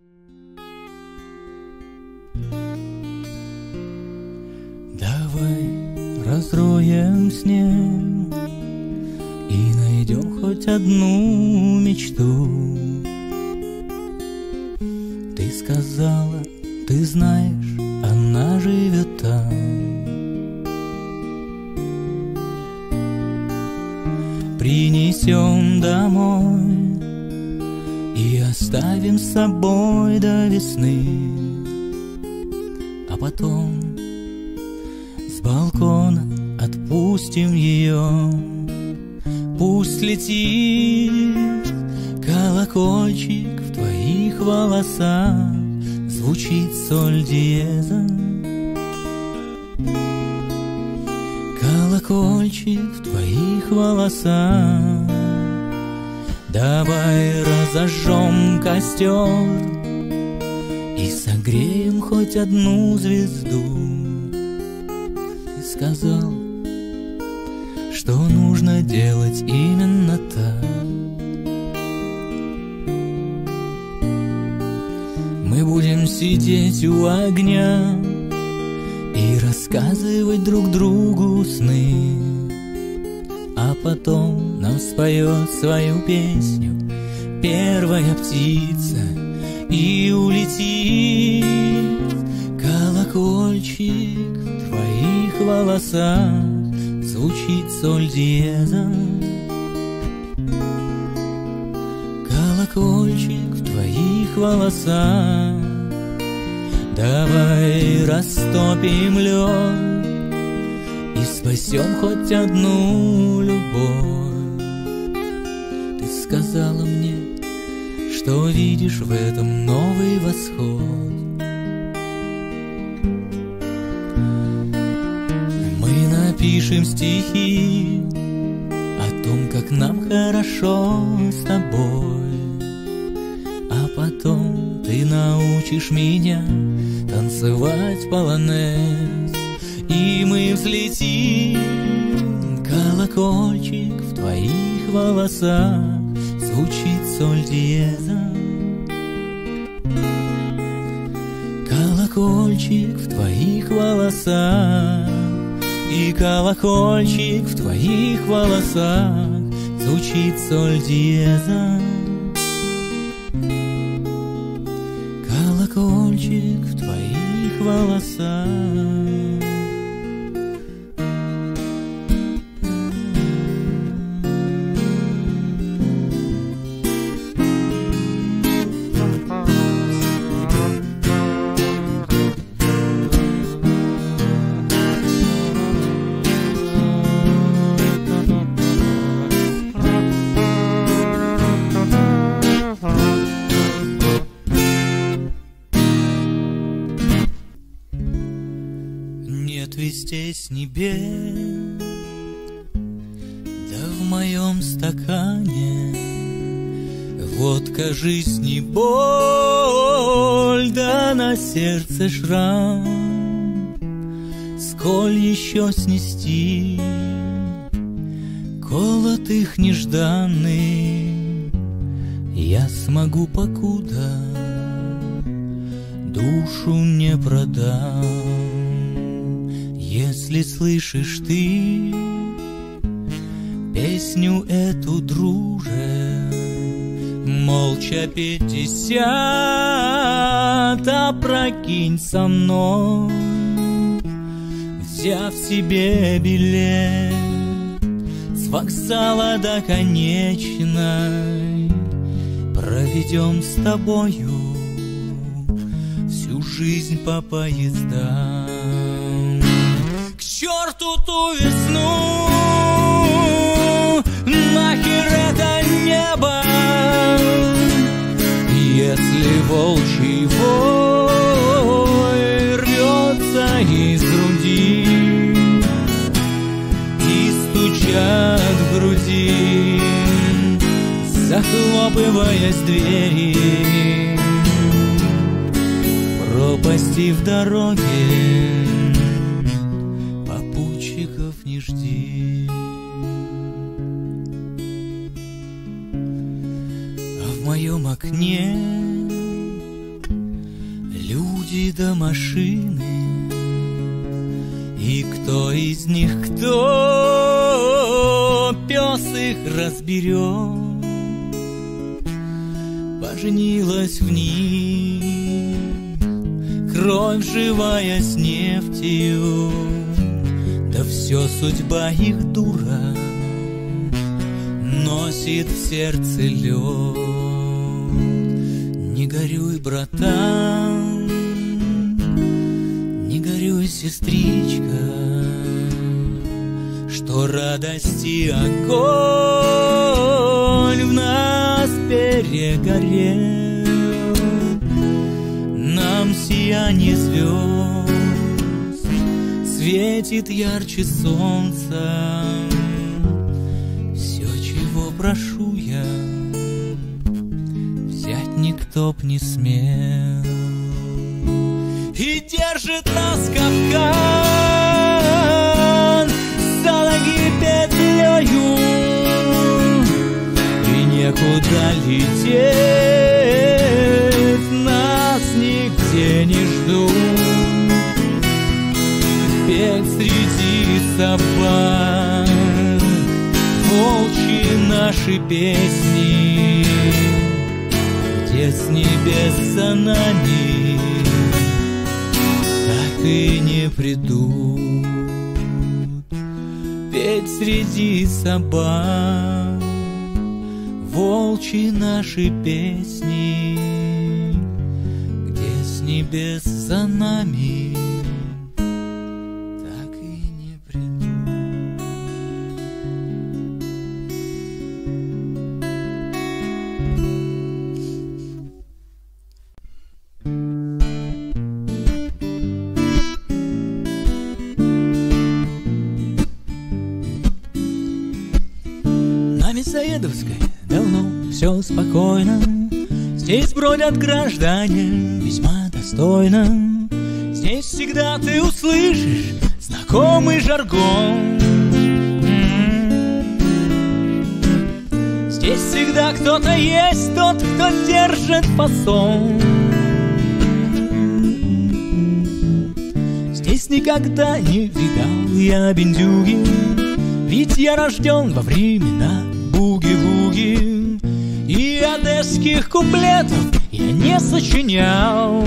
Давай разроем снег и найдем хоть одну мечту. Ты сказала, ты знаешь, она живет там. Принесем домой и оставим с собой до весны. А потом с балкона отпустим ее. Пусть летит колокольчик в твоих волосах, звучит соль диеза. Колокольчик в твоих волосах. Давай разожжем костер и согреем хоть одну звезду. Ты сказал, что нужно делать именно так. Мы будем сидеть у огня и рассказывать друг другу сны, а потом нам споет свою песню первая птица и улетит колокольчик в твоих волосах, звучит соль диеза. Колокольчик в твоих волосах. Давай растопим лед и спасем хоть одну любовь. Ты сказала мне, что видишь в этом новый восход. Мы напишем стихи о том, как нам хорошо с тобой, а потом ты научишь меня танцевать полонез, и мы взлетим. Колокольчик в твоих волосах, звучит соль диеза. Колокольчик в твоих волосах. И колокольчик в твоих волосах, звучит соль диеза. Колокольчик в твоих волосах. Нет ведь здесь небес, да в моем стакане водка, жизнь и боль, да на сердце шрам. Сколь еще снести колотых нежданных я смогу, покуда душу не продам. Если слышишь ты песню эту, друже, молча 50, опрокинь со мной, взяв себе билет с вокзала до конечной. Проведем с тобою всю жизнь по поездам. К черту ту весну, нахер это небо, если волчий вой рвется из груди и стучат в груди, захлопываясь двери, пропасти в дороге, попутчиков не жди. А в моем окне люди да машины, и кто из них кто, пес их разберет. Поженилась в них кровь живая с нефтью, да все судьба их дура, носит в сердце лед. Не горюй, братан, не горюй, сестричка, что радости огонь в нас перегорел. Нам сияние звезд светит ярче солнца. Все, чего прошу я, взять никто б не смел. И держит нас капкан за ноги петлею, и некуда лететь, нас нигде не ждут. Петь среди собак волчьи наши песни, где с небес за нами так и не придут. Петь среди собак волчьи наши песни, где с небес за нами так и не придут. На Мясоедовской давно все спокойно, здесь бродят граждане весьма достойно. Здесь всегда ты услышишь знакомый жаргон. Здесь всегда кто-то есть, тот, кто держит фасон. Здесь никогда не видал я бендюги, ведь я рожден во времена буги-вуги, и одесских куплетов я не сочинял.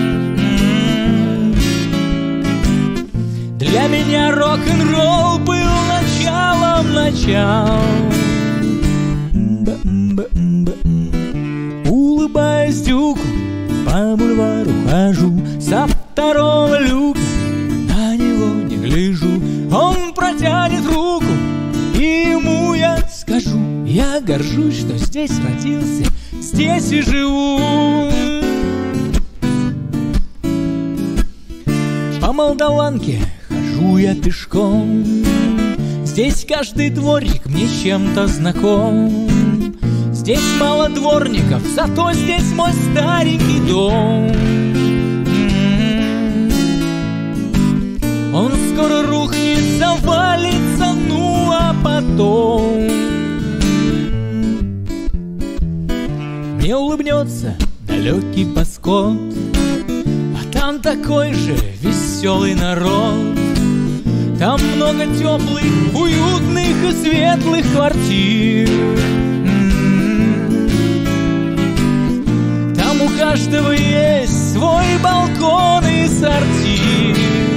Для меня рок-н-ролл был началом начал. Улыбаясь дюку, по бульвару хожу, со второго люка на него не гляжу. Он протянет руку, и ему я скажу: я горжусь, что здесь родился, здесь и живу. По Молдаванке хожу я пешком, здесь каждый дворик мне чем-то знаком. Здесь мало дворников, зато здесь мой старенький дом. Он скоро рухнет, завалится, ну а потом мне улыбнется далекий Паскот, а там такой же веселый народ. Там много теплых, уютных и светлых квартир. Там у каждого есть свой балкон и сортир.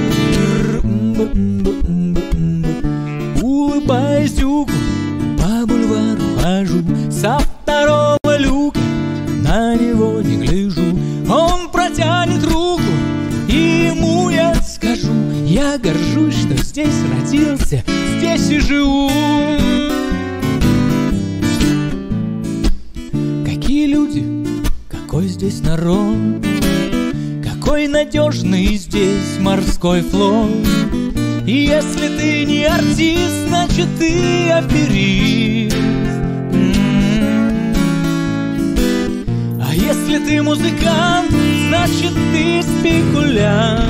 Улыбаясь дюку, по бульвару хожу, со второго люка на него не гляжу. Он протянет руку, и ему я скажу: я горжусь, что здесь родился, здесь и живу. Какие люди, какой здесь народ, какой надежный здесь морской флот. И если ты не артист, значит ты аферист. А если ты музыкант, значит ты спекулянт.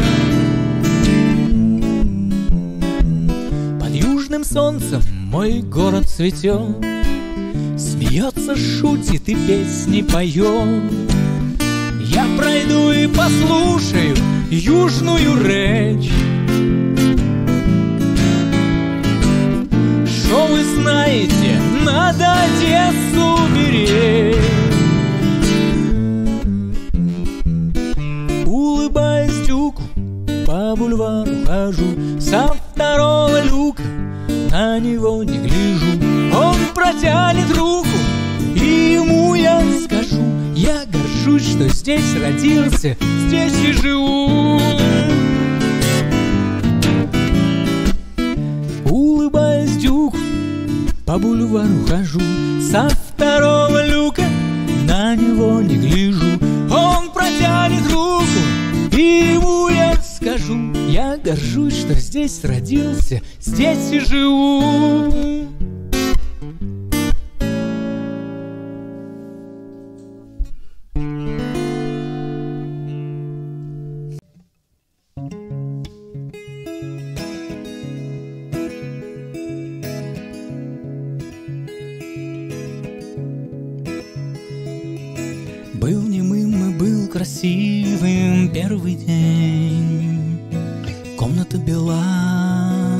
Под южным солнцем мой город цветет, смеется, шутит и песни поет. Я пройду и послушаю южную речь. Что вы знаете, надо Одессу беречь. Улыбаясь тюку, по бульвару хожу, со второго люка на него не гляжу. Он протянет руку, и ему я скажу: я горжусь, что здесь родился, здесь и живу. Улыбаясь дюку, по бульвару хожу, со второго люка на него не гляжу. Он протянет руку, и ему я скажу: я горжусь, что здесь родился, здесь и живу. Был немым и был красивым первый день. Комната бела.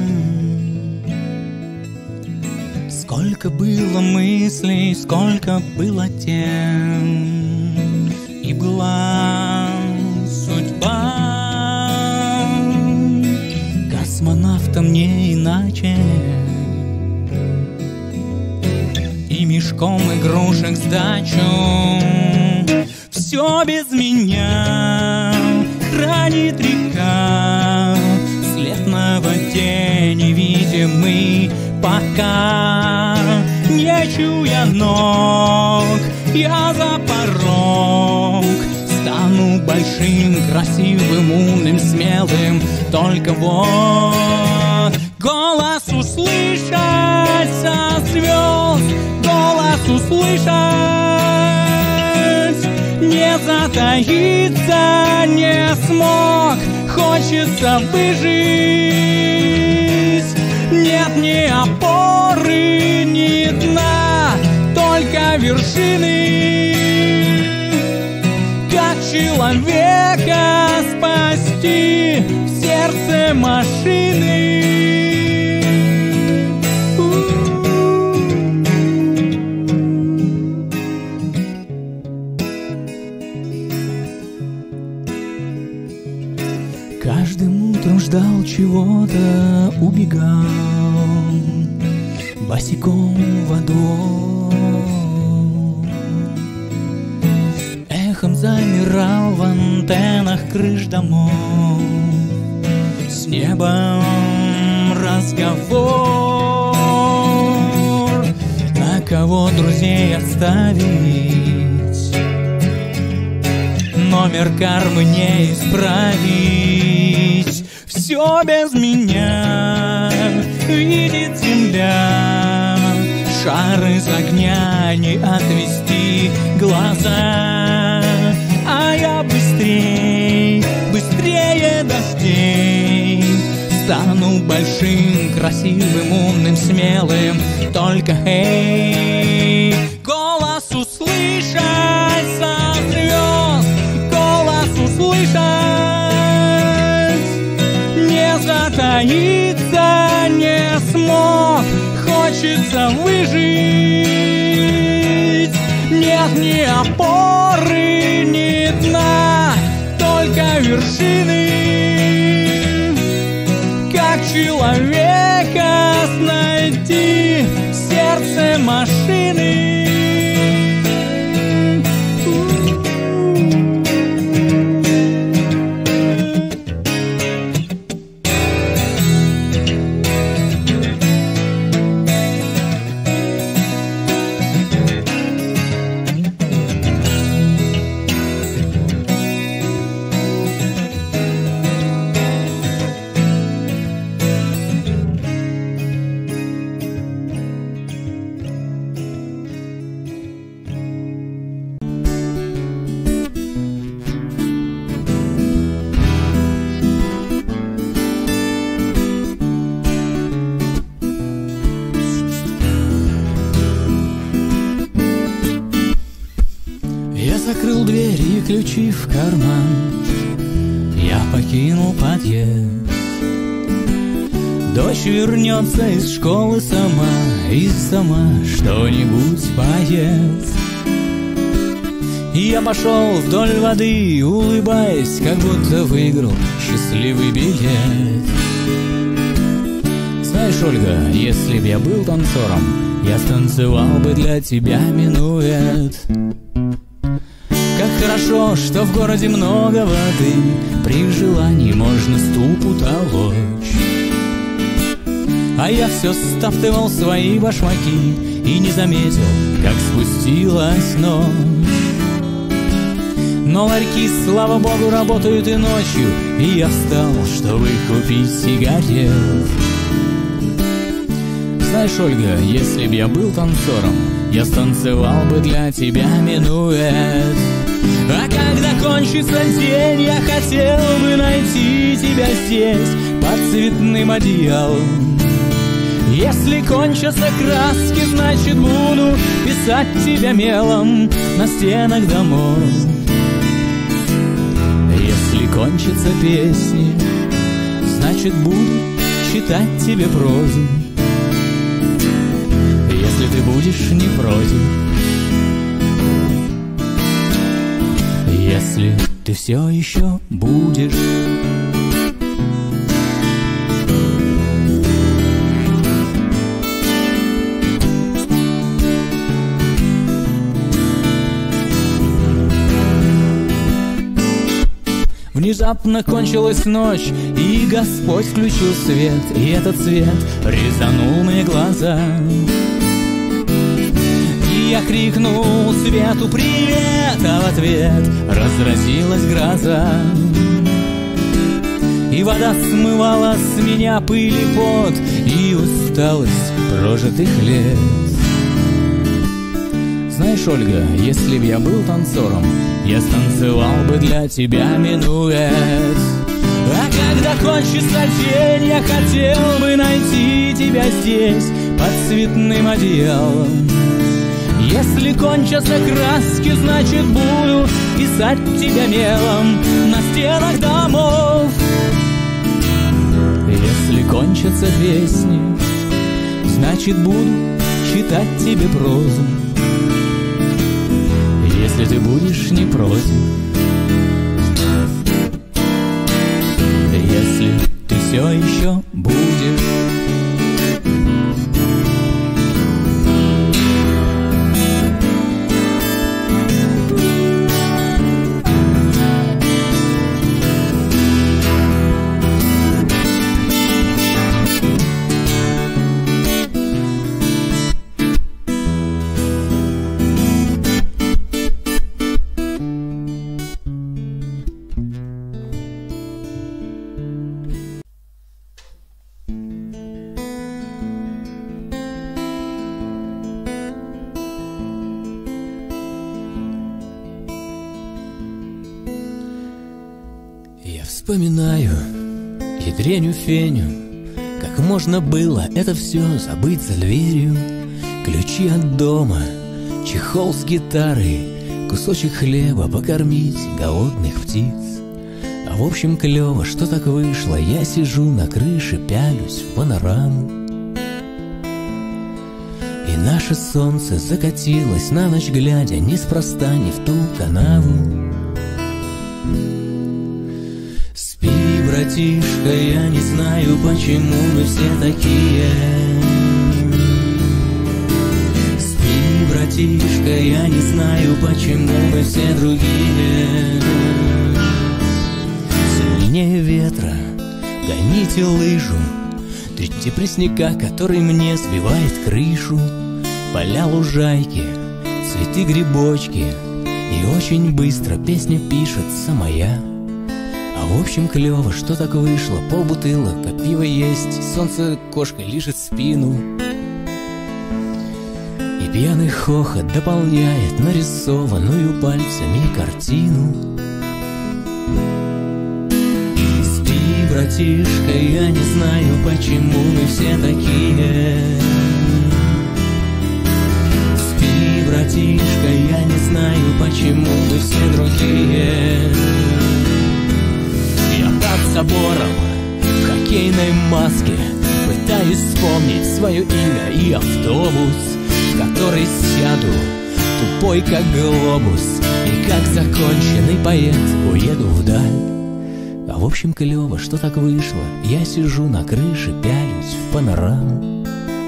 Сколько было мыслей, сколько было тем. И была судьба. Космонавтом не иначе. И мешком игрушек сдачу. Все без меня хранит река. След на воде невидимый, пока не чуя ног. Я за порог стану большим, красивым, умным, смелым. Только вот голос услышать со звезд, голос услышать, не затаиться не смог. Хочется выжить. Нет ни опоры, ни дна, только вершины. Как человека спасти в сердце машины? Каждым утром ждал чего-то, убегал босиком во двор. Эхом замирал в антеннах крыш домов. С небом разговор. На кого друзей оставить? Номер кармы не исправить. Все без меня видит земля. Шар из огня не отвести глаза. А я быстрее, быстрее дождей. Стану большим, красивым, умным, смелым. Только эй, голос услышать со звезд, голос услышать, не затаиться не смог. Хочется выжить. Нет ни опоры, ни дна, только вершины. Как человека найти в сердце машины? закрыл дверь и ключи в карман. Я покинул подъезд. Дочь вернется из школы сама и сама что-нибудь поест. И я пошел вдоль воды, улыбаясь, как будто выиграл счастливый билет. Знаешь, Ольга, если б я был танцором, я станцевал бы для тебя минуэт. Как хорошо, что в городе много воды, при желании можно ступу толочь. А я все стаптывал свои башмаки и не заметил, как спустилась ночь. Но ларьки, слава богу, работают и ночью, и я встал, чтобы купить сигарет. Знаешь, Ольга, если б я был танцором, я станцевал бы для тебя минуэт. А когда кончится день, я хотел бы найти тебя здесь, под цветным одеялом. Если кончатся краски, значит буду писать тебя мелом на стенах домов. Если кончатся песни, значит буду читать тебе прозу. Если ты будешь не против, если ты все еще будешь. Внезапно кончилась ночь, и Господь включил свет, и этот свет резанул мне глаза. И я крикнул свету «Привет!», а в ответ разразилась гроза. И вода смывала с меня пыль и пот, и усталость прожитых лет. Знаешь, Ольга, если б я был танцором, я станцевал бы для тебя минуэт. А когда кончится день, я хотел бы найти тебя здесь, под цветным одеялом. Если кончатся краски, значит буду писать тебя мелом на стенах домов. Если кончатся песни, значит буду читать тебе прозу. Если ты будешь не против, если ты все еще будешь. Вспоминаю ядреню Феню, как можно было это все забыть за дверью. Ключи от дома, чехол с гитарой, кусочек хлеба покормить голодных птиц. А в общем клево, что так вышло, я сижу на крыше, пялюсь в панораму. И наше солнце закатилось на ночь глядя, неспроста не в ту канаву. Братишка, я не знаю, почему мы все такие. Спи, братишка, я не знаю, почему мы все другие. Сильнее ветра, гоните лыжу, трите пресняка, который мне сбивает крышу. Поля, лужайки, цветы, грибочки, и очень быстро песня пишется моя. А в общем клево, что так вышло, полбутылок, а пиво есть, солнце кошкой лижет спину. И пьяный хохот дополняет нарисованную пальцами картину. Спи, братишка, я не знаю, почему мы все такие. Спи, братишка, я не знаю, почему мы все другие. Я под забором в хоккейной маске пытаюсь вспомнить свое имя и автобус, в который сяду, тупой как глобус, и как законченный поэт уеду вдаль. А в общем клево, что так вышло. Я сижу на крыше, пялюсь в панораму,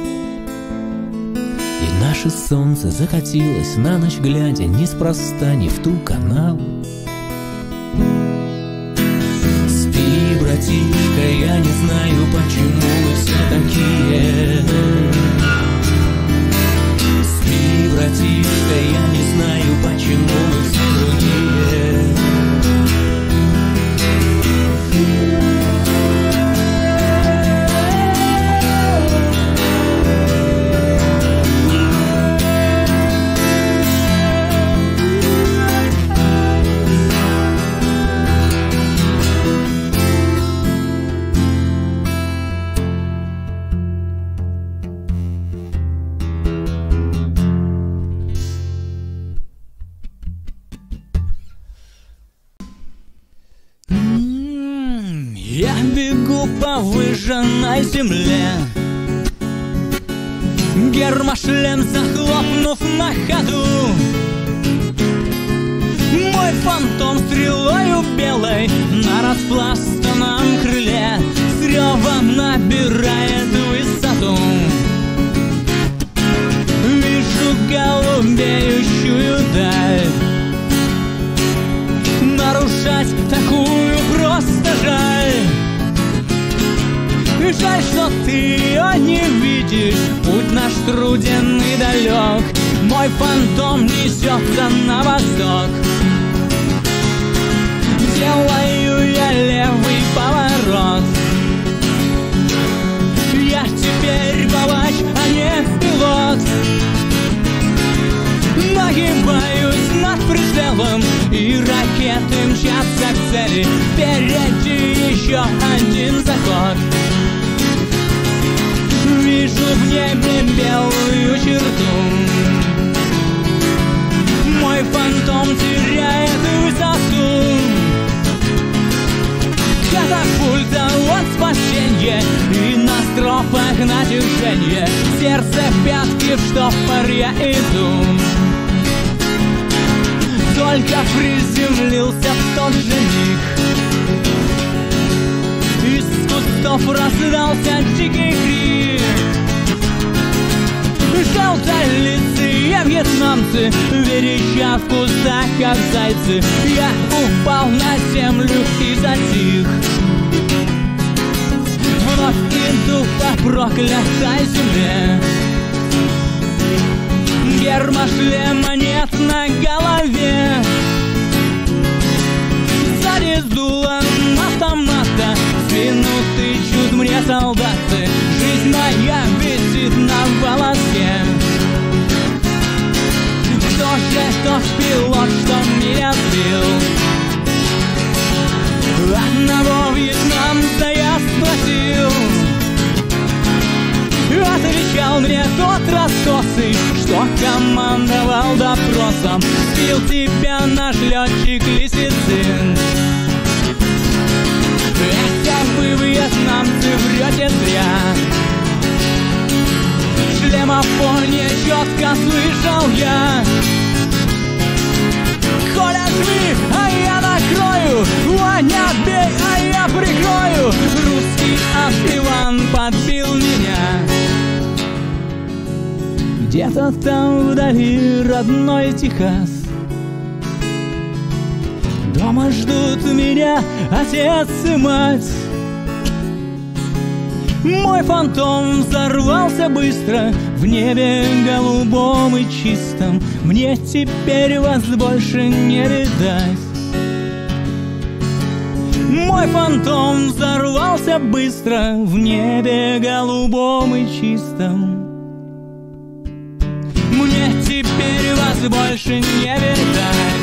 и наше солнце закатилось на ночь глядя, неспроста не в ту канаву. Спи, братишка, я не знаю, почему мы все такие. Спи, братишка, я не знаю, почему мы все другие. Я бегу по выжженной земле, гермошлем захлопнув на ходу. Мой фантом стрелою белой на распластанном крыле с ревом набирает высоту. Вижу голубеющую даль, нарушать такую просто жаль. Жаль, что ты ее не видишь, путь наш труден и далек. Мой фантом несется на восток. Делаю я левый поворот. Я теперь палач, а не пилот. Нагибаюсь над прицелом, и ракеты мчатся к цели. Впереди еще один заход. Вижу в небе белую черту. Мой фантом теряет высоту. Катапульта от спасения, и на стропах натяжение. Сердце в пятки, в штопор я иду. Только приземлился в тот же миг, из кустов раздался дикий крик. Желтолицые вьетнамцы верещат в кустах, как зайцы. Я упал на землю и затих. Вновь иду по проклятой земле. Гермошлема нет на голове. Сзади сдуло автомата, в спину тычут мне солдаты. Жизнь моя висит на волоске. Кто же тот пилот, что меня сбил? Одного вьетнамца я спросил. Отвечал мне тот раскосый, что командовал допросом. Сбил тебя наш летчик Лисицын. Хотя вы, вьетнамцы, врете зря. Шлемофоне четко слышал я. Коля, жми, а я накрою. Ваня, бей, а я прикрою. Русский Иван подбил меня. Где-то там вдали родной Техас. Дома ждут меня отец и мать. Мой фантом взорвался быстро в небе голубом и чистом. Мне теперь вас больше не видать. Мой фантом взорвался быстро в небе голубом и чистом. Мне теперь вас больше не видать.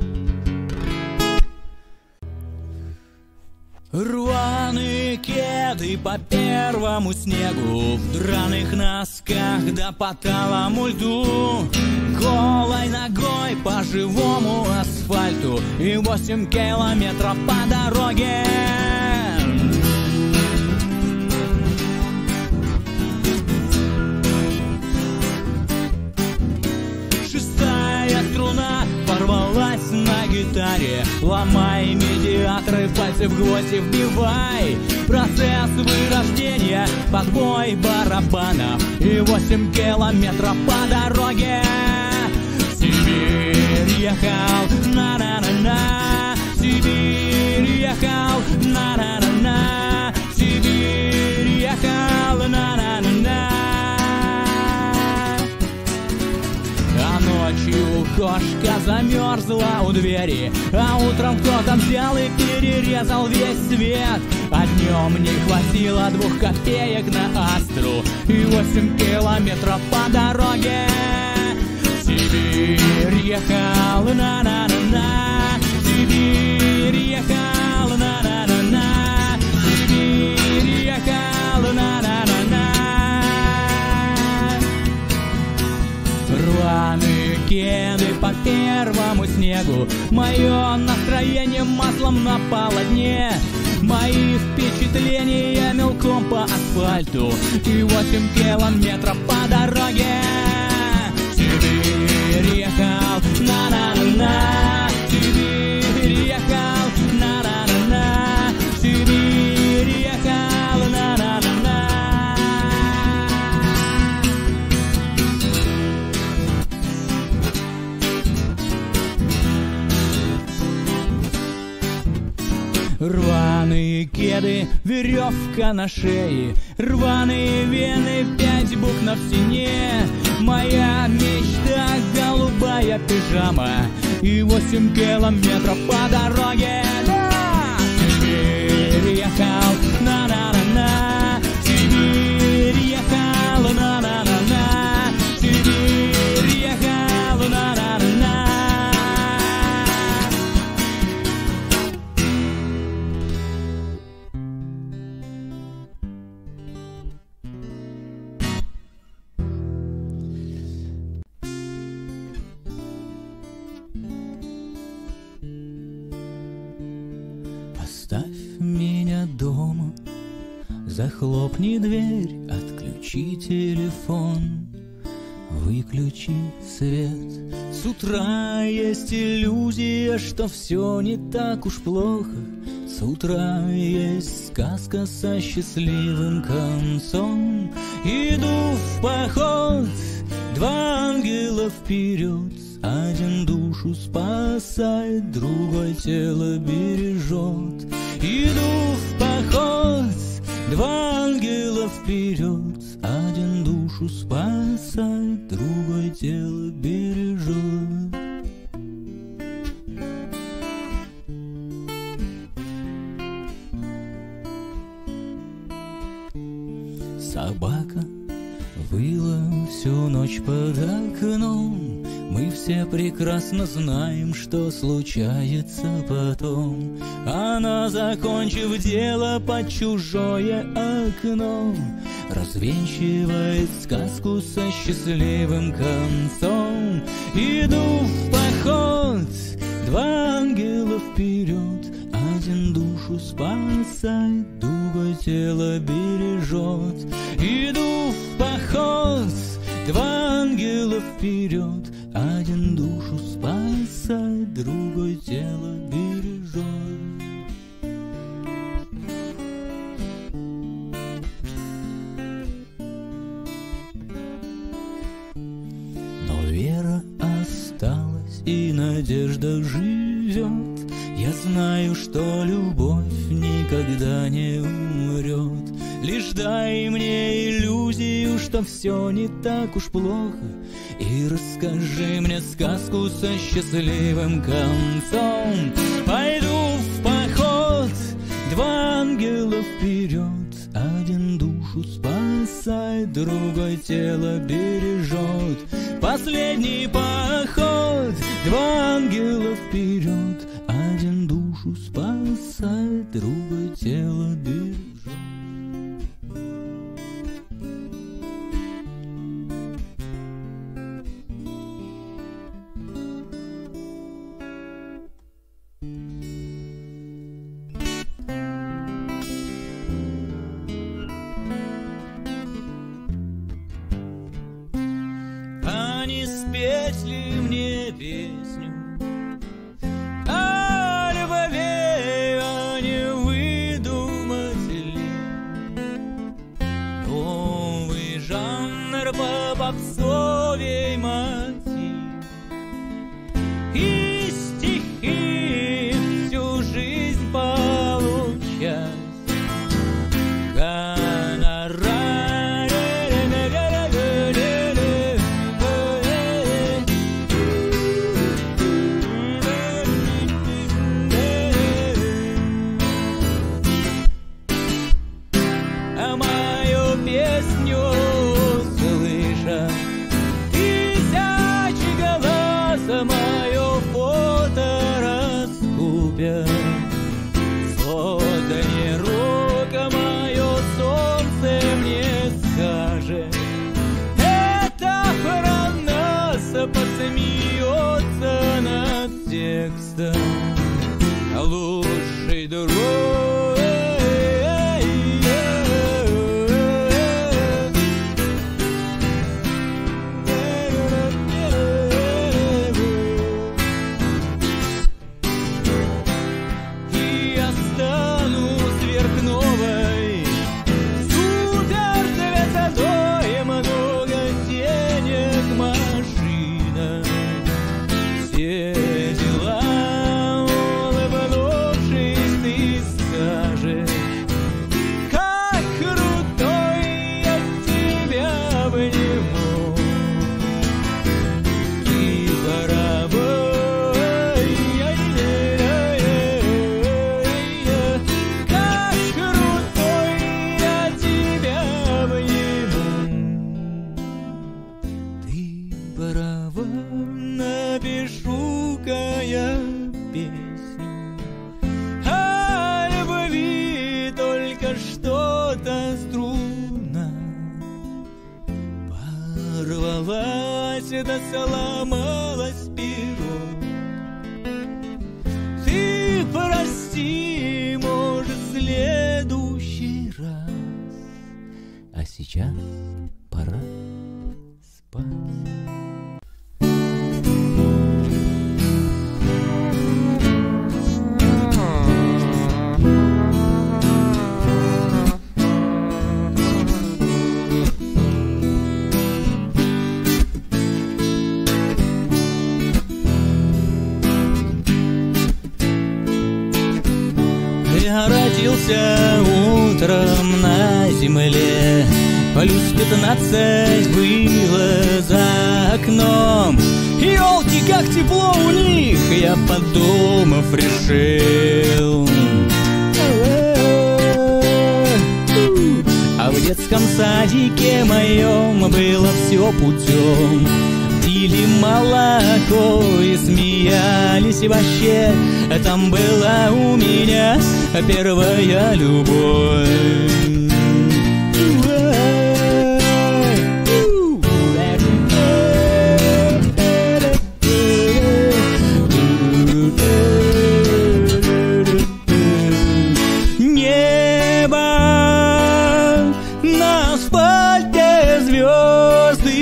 Рваные кеды кеды по первому снегу, в драных носках да по талому льду, голой ногой по живому асфальту и 8 километров по дороге. Шестая струна порвалась на гитаре, ломай медиаторы, пальцы в гвозди вбивай. Процесс вырождения, подбой барабанов и 8 километров по дороге. В Сибирь ехал, на-на-на-на, в Сибирь ехал, на-на-на-на, в Сибирь ехал, на-на-на-на. А ночью кошка замерзла у двери, а утром кто-то взял и перерезал весь свет. А днем не хватило 2 копеек на Астру и 8 километров по дороге. В Сибирь ехал, на-на-на-на, в Сибирь ехал, на-на-на-на, в Сибирь ехал, на-на-на-на. Рваные кеды по первому снегу, мое настроение маслом на полотне, мои впечатления мелком по асфальту и 8 километров по дороге. В Сибирь ехал, на-на-на-на, в Сибирь ехал, на-на-на-на, в Сибирь ехал, на-на-на-на. Рваные кеды, веревка на шее, рваные вены, 5 букв на стене. Моя мечта — голубая пижама и 8 километров по дороге. Да! Сибирь ехал, на-на-на-на, Сибирь ехал, на-на-на-на, Сибирь ехал, на-на-на-на. Оставь меня дома, захлопни дверь, отключи телефон, выключи свет. С утра есть иллюзия, что все не так уж плохо. С утра есть сказка со счастливым концом. Иду в поход, 2 ангела вперед. Один душу спасает, другой тело бережет. Иду в поход, 2 ангела вперед. Один душу спасает, другой тело бережет. Собака выла всю ночь под окном. Мы все прекрасно знаем, что случается потом. Она, закончив дело, под чужое окно развенчивает сказку со счастливым концом. Иду в поход, 2 ангела вперед. Один душу спасает, другой тело бережет. Иду в поход, 2 ангела вперед. Один душу спасает, другой тело бережет. Но вера осталась и надежда живет. Я знаю, что любовь никогда не умрет. Лишь дай мне иллюзию, что все не так уж плохо, и расскажи мне сказку со счастливым концом. Пойду в поход, 2 ангела вперед. Один душу спасает, другой тело бережет. Последний поход, 2 ангела вперед. Один душу спасает, другой тело бережет. если мне песню о любви, а не выдумать ли новый жанр по попсовей мотив и стихи всю жизнь получать а мою песню слыша тысячи глаз, мое фото раскупят. Сотни рук мое солнце мне скажет, это про нас посмеется над текстом лучший друг. Напишу-ка я песню о любви, только что-то струна порвалась, да сломалась перо. Ты прости, может, в следующий раз, а сейчас пора спать. Я родился утром на земле, плюс 15 было за окном. Ёлки, как тепло у них, я подумав решил. А в детском садике моем было все путем. Пили молоко и смеялись вообще. Там была у меня первая любовь. Небо, на асфальте звезды,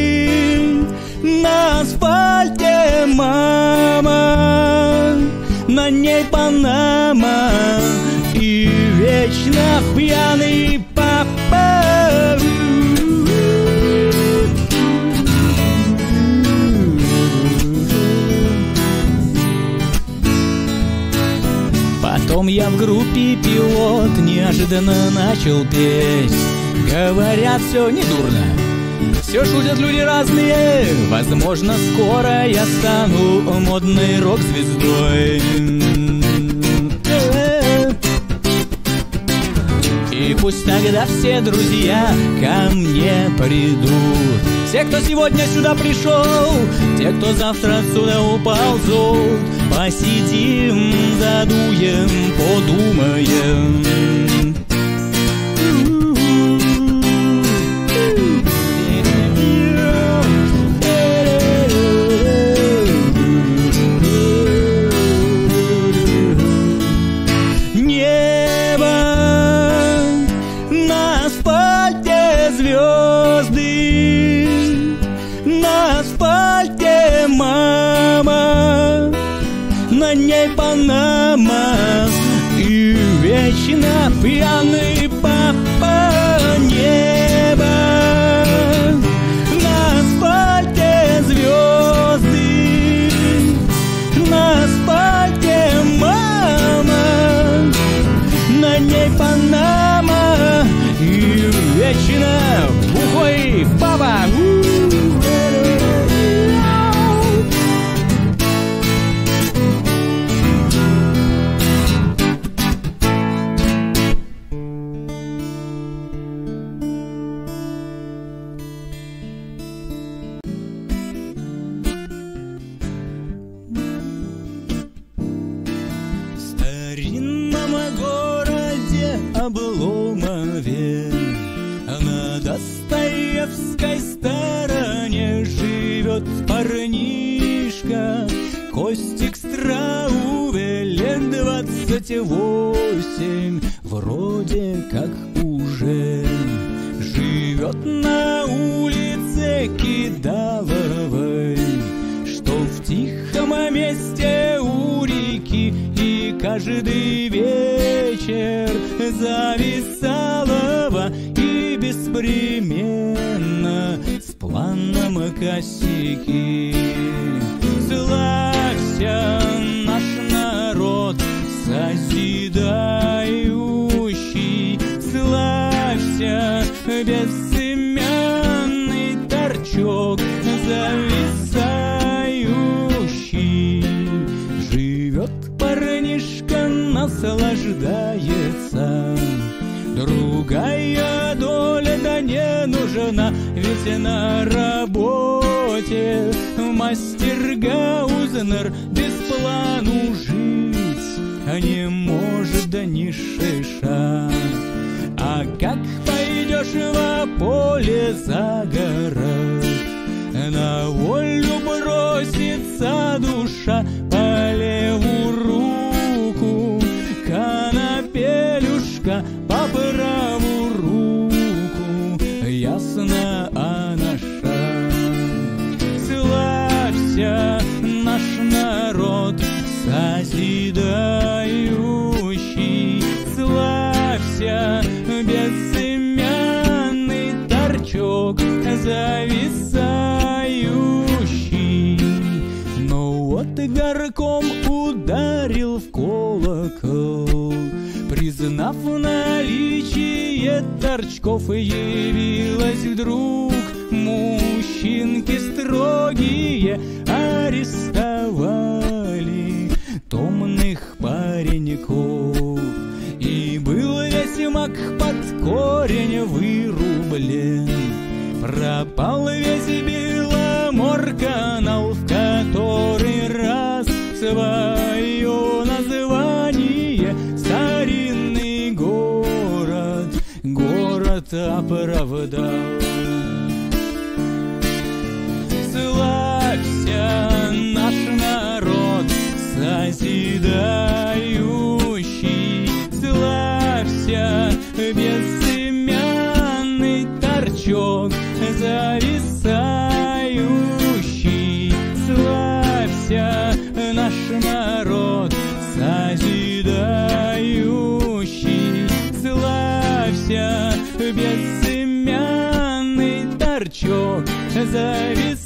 на асфальте мама, на ней Панама и вечно пьяный папа. Потом я в группе «Пилот» неожиданно начал петь. Говорят, все недурно, все шутят люди разные. Возможно, скоро я стану модной рок-звездой. И пусть тогда все друзья ко мне придут. Все, кто сегодня сюда пришел, те, кто завтра отсюда уползут. Посидим, задуем, подумаем. Звезды на асфальте вечно пьяный папа небо. На асфальте звезды, на асфальте мама, на ней Панама и вечно бухой папа. Обломове на Достоевской стороне живет парнишка Костик Страуве, лет 28, вроде как уже живет на улице Кидаловой, что в тихом месте у реки, и каждый вечер зависалова и беспременно с планом косяки. Славься, наш народ созидающий, славься, безымянный торчок зависающий. Живет парнишка, наслаждается, другая доля да не нужна, ведь на работе мастер Гаузнер без плану жить не может да ни шиша. А как пойдешь во поле загорать, на волю бросится душа, по левую руку конопелюшка, по правую руку ясно анаша. Славься, наш народ созидающий, славься, безымянный торчок зависающий. Но вот горком ударил в колокол, признав наличие торчков, явилась вдруг мужчинки строгие, арестовали томных пареньков. И был весь мак под корень вырублен, пропал весь Беломорканал, в который раз свое название старинный город оправдал. Славься, наш народ созидающий, славься, безымянный торчок зависающий, славься, наш народ созидающий, славься, безымянный торчок зависающий.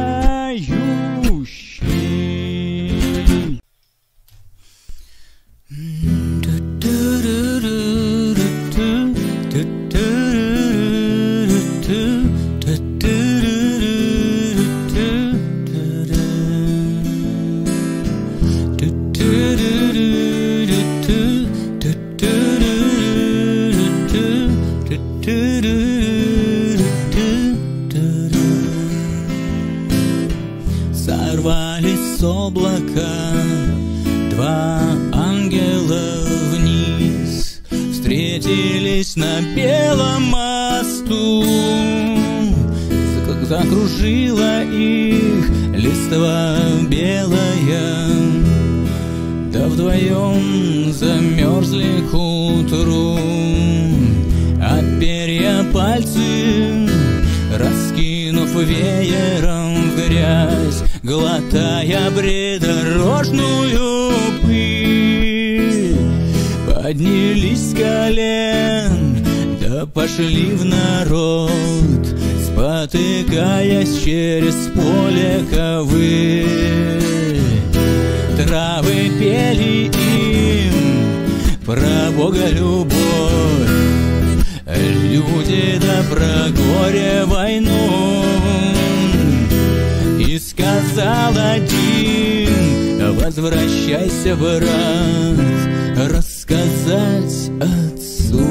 Сорвались с облака два ангела вниз, встретились на белом мосту. Закружила их листва белая, да вдвоем замерзли к утру. А перья пальцы, раскинув веером в грязь, глотая придорожную пыль, поднялись с колен, да пошли в народ, спотыкаясь через поле ковы. Травы пели им про Бога любовь, люди да про горе войну. И сказал один: возвращайся, брат, рассказать отцу.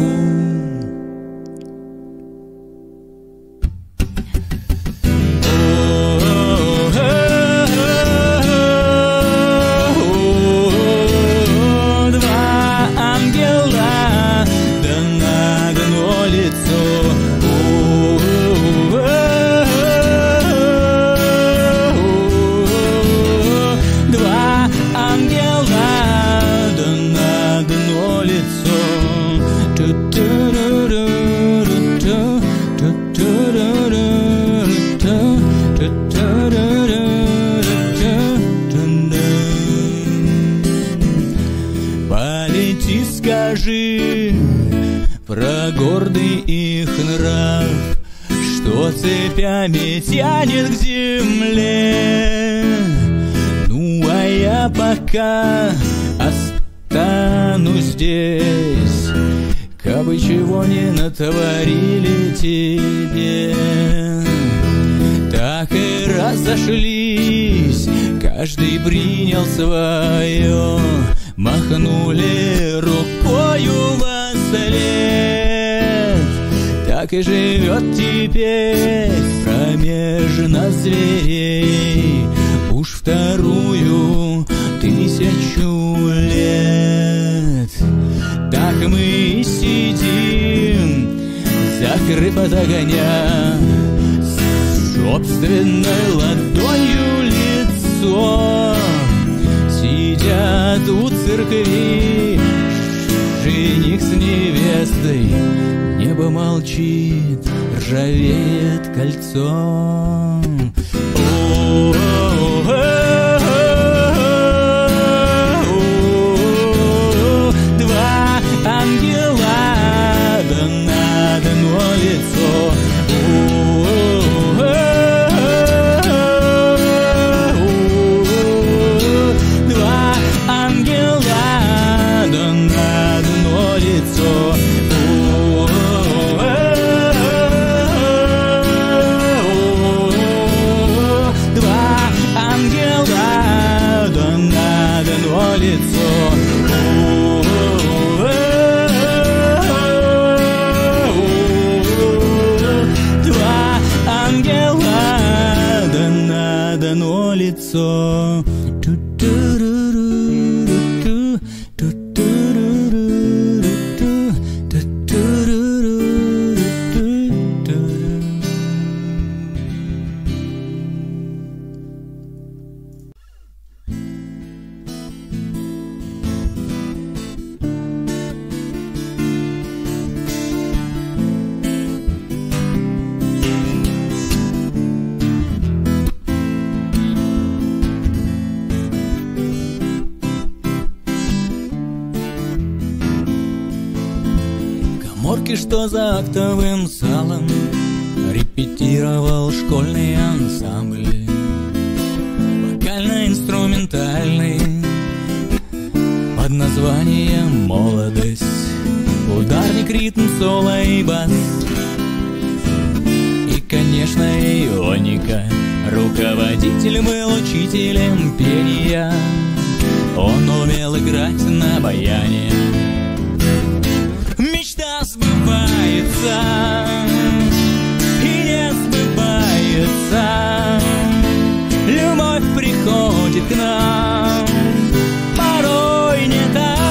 Полети, скажи про гордый их нрав, что цепями тянет к земле. Ну, а я пока останусь здесь, кабы чего не натворили тебе. Так и разошлись, каждый принял свое, махнули рукою вослед. Так и живет теперь промеж нас зверей уж вторую 1000 лет. Так мы и сидим, закрыв от огня собственной ладонью лицо. Сидят у церкви жених с невестой, небо молчит, ржавеет кольцо. Два ангела да на одно лицо. Лицо. Что за актовым залом репетировал школьный ансамбль, вокально-инструментальный под названием «Молодость». Ударник, ритм, соло и бас, и, конечно, ионика. Руководитель был учителем пения, он умел играть на баяне. Сбывается и не сбывается, любовь приходит к нам, порой не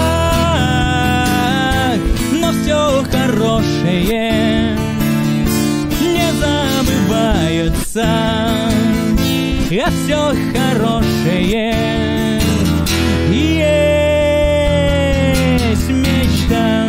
так, но все хорошее не забывается, а все хорошее есть мечта.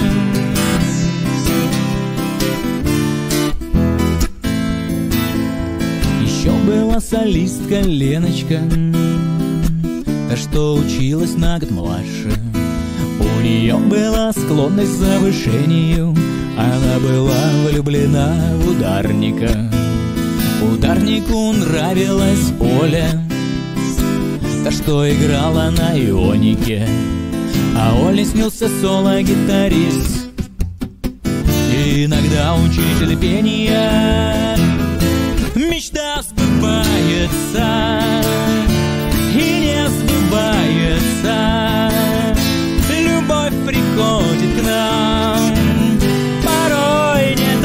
Была солистка Леночка, та, что училась на год младше. У нее была склонность к завышению. Она была влюблена в ударника. Ударнику нравилась Оля, та, что играла на ионике. А Оле снился соло-гитарист и иногда учитель пения. Мечта сбывается и не сбывается, любовь приходит к нам, порой не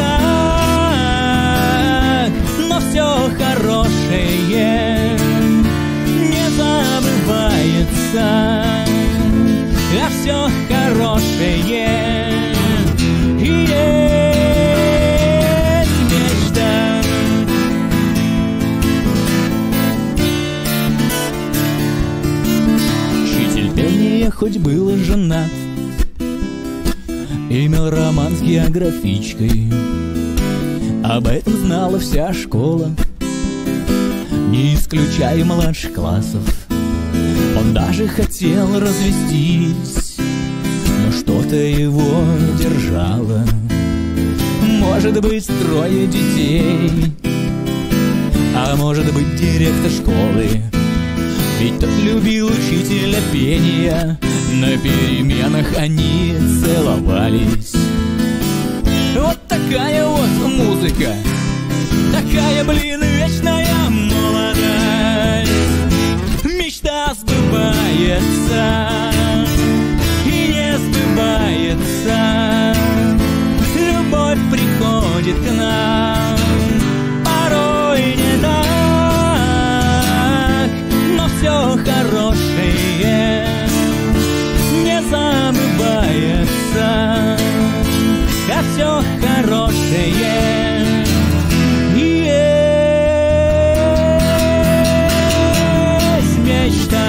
так, но все хорошее не забывается, а все хорошее и есть мечта. Учитель пения хоть был и женат, имел роман с географичкой. Об этом знала вся школа, не исключая младших классов. Он даже хотел развестись, но что-то его держало. Может быть, 3 детей, а может быть, директор школы. Ведь тот любил учителя пения, на переменах они целовались. Вот такая вот музыка, такая, блин, вечная молодость. Мечта сбывается и не сбывается, любовь приходит к нам, порой не так, но все хорошее не забывается, а все хорошее есть мечта.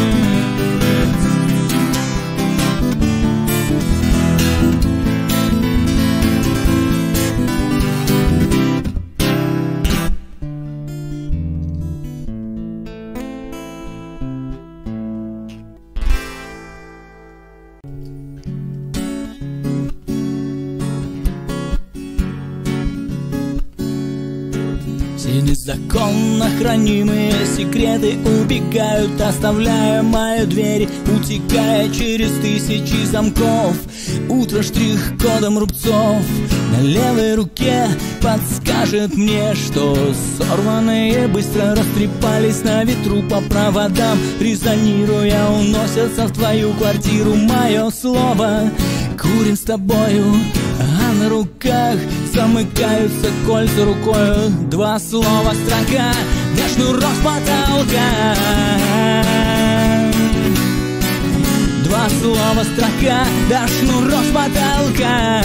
Все незаконно хранимые секреты убегают, оставляя мою дверь, утекая через 1000 замков. Утро штрих-кодом рубцов на левой руке подскажет мне, что сорванные быстро растрепались на ветру по проводам, резонируя, уносятся в твою квартиру. Мое слово, курим с тобою, а на руках замыкаются кольца рукою. 2 слова, строка, да шнурок с потолка. 2 слова, строка, да шнурок с потолка.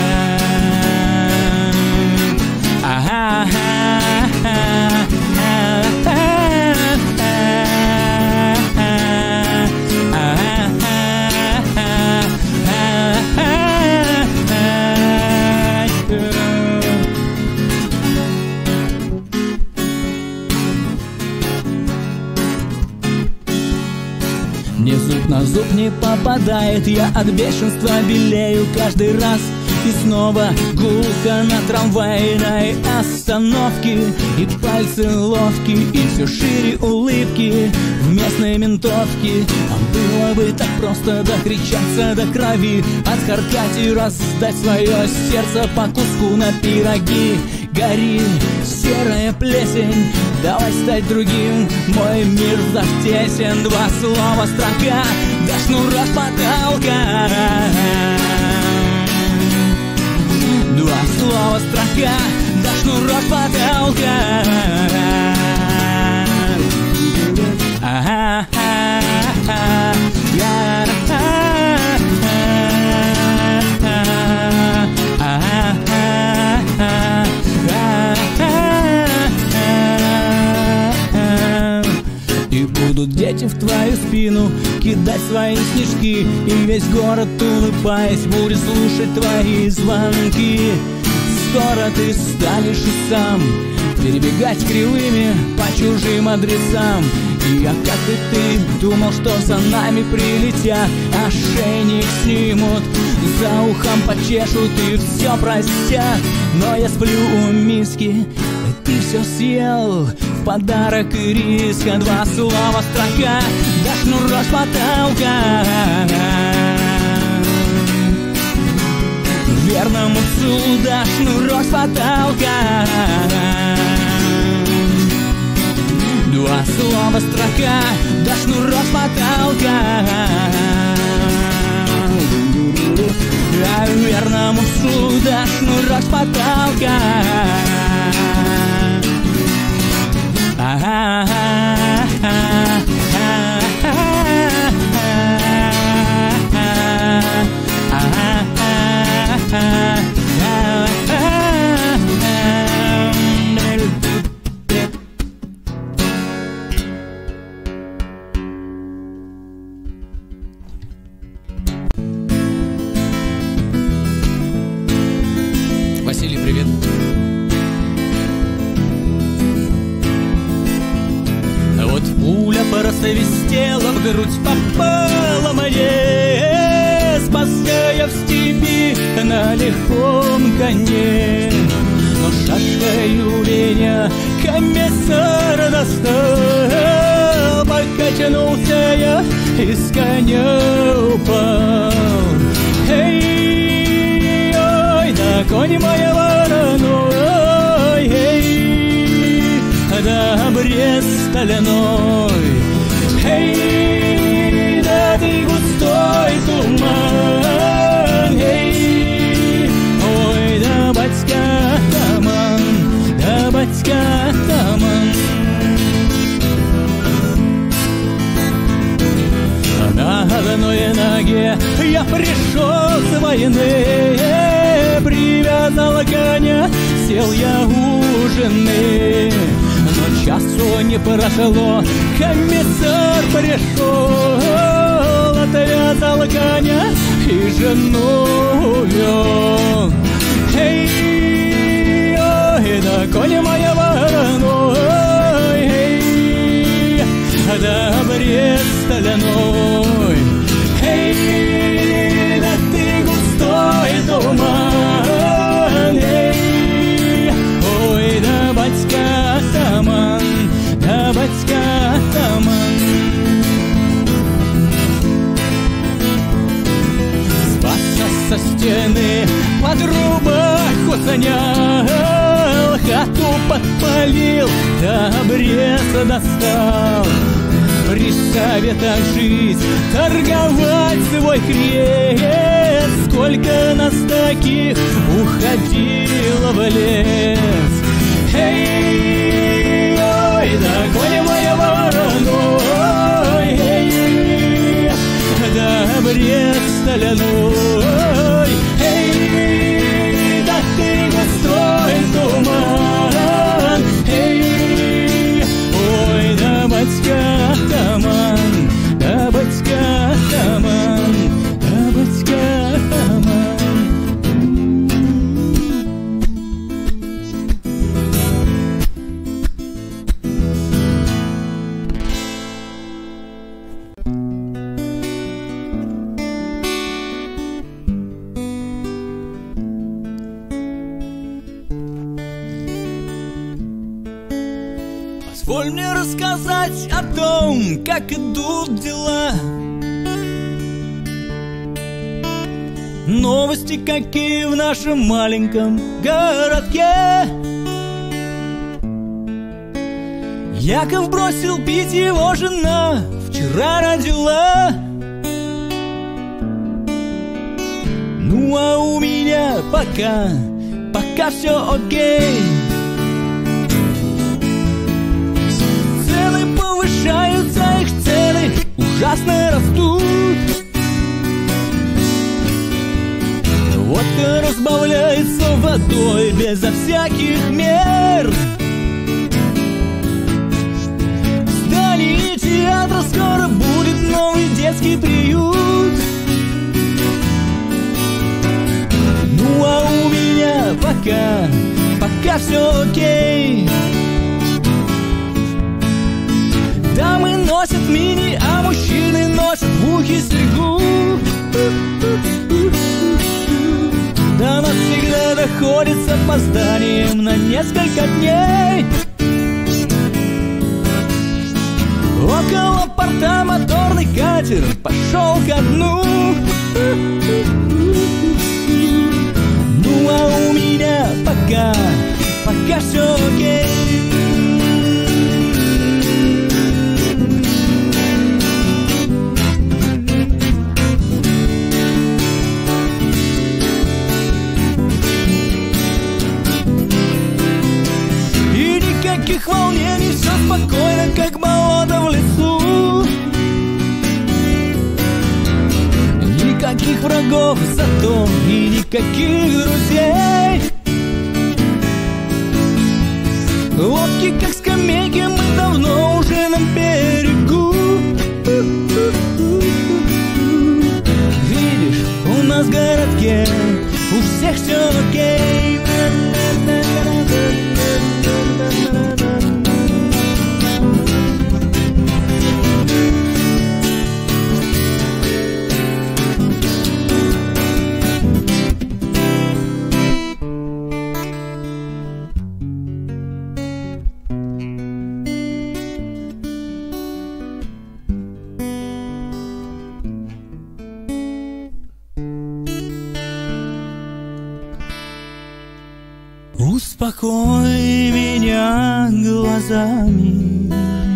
Мне зуб на зуб не попадает, я от бешенства белею каждый раз. И снова гулко на трамвайной остановке, и пальцы ловкие, и все шире улыбки в местной ментовке. А было бы так просто докричаться до крови, отхаркать и раздать свое сердце по куску на пироги. Гори, серая плесень, давай стать другим, мой мир вновь тесен. 2 слова, строка, да шнура с потолка. 2 слова, строка, да шнура с потолка. И будут дети в твою спину кидать свои снежки, и весь город, улыбаясь, будет слушать твои звонки. Скоро ты станешь и сам перебегать кривыми по чужим адресам. И я, как и ты, думал, что за нами прилетят, ошейник снимут, за ухом почешут и все простят. Но я сплю у миски, ты все съел, в подарок и риска. Два слова строка, да шнурок с потолка. Верному псу да шнурок с потолка. Два слова строка, да шнурок с потолка. Верному псу да шнурок с потолка. Василий, привет. Вот пуля просвистела, в грудь попала мне, спасся я в степи на легком коне. Но шашкою меня комиссар достал, пока тянулся я, из коня упал. Эй, ой, да конь моя вороной, эй, да брест стальной, эй, да ты густой туман, эй, ой, да батька таман, да батька таман. На одной ноге я пришел с войны, привязал коня, сел я у жены. Но часу не прошло, комиссар пришел, отвязал коня и жену увел. Эй, ой, да конь моя вороной, эй, да брест стальной, эй, да ты густой туман, эй, ой, да батька таман, да батька таман. Спасся со стены, под рубаху занял, хату подпалил, да Бреста достал. При советах жить, торговать свой крест. Сколько нас таких уходило в лес. Эй, ой, да конь моя вороной, эй, да Брест стальной, эй, да ты густой туман, эй, ой, да батька таман, да батька таман, да батька таман. Позволь мне рассказать о том, как идут дела. Новости какие в нашем маленьком городке. Яков бросил пить, его жена вчера родила. Ну а у меня пока все окей. Повышаются их цены, ужасно растут. Водка разбавляется водой безо всяких мер. В здании театра скоро будет новый детский приют. Ну а у меня пока все окей. Дамы носят мини, а мужчины носят в ухе серьгу. До нас всегда доходит с опозданием на несколько дней. Около порта моторный катер пошел ко дну. Ну а у меня пока все окей. И никаких волнений, все спокойно, как болото в лесу. Никаких врагов, зато и никаких друзей. Лодки, как скамейки, мы давно уже на берегу. Видишь, у нас в городке у всех все окей. Успокой меня глазами,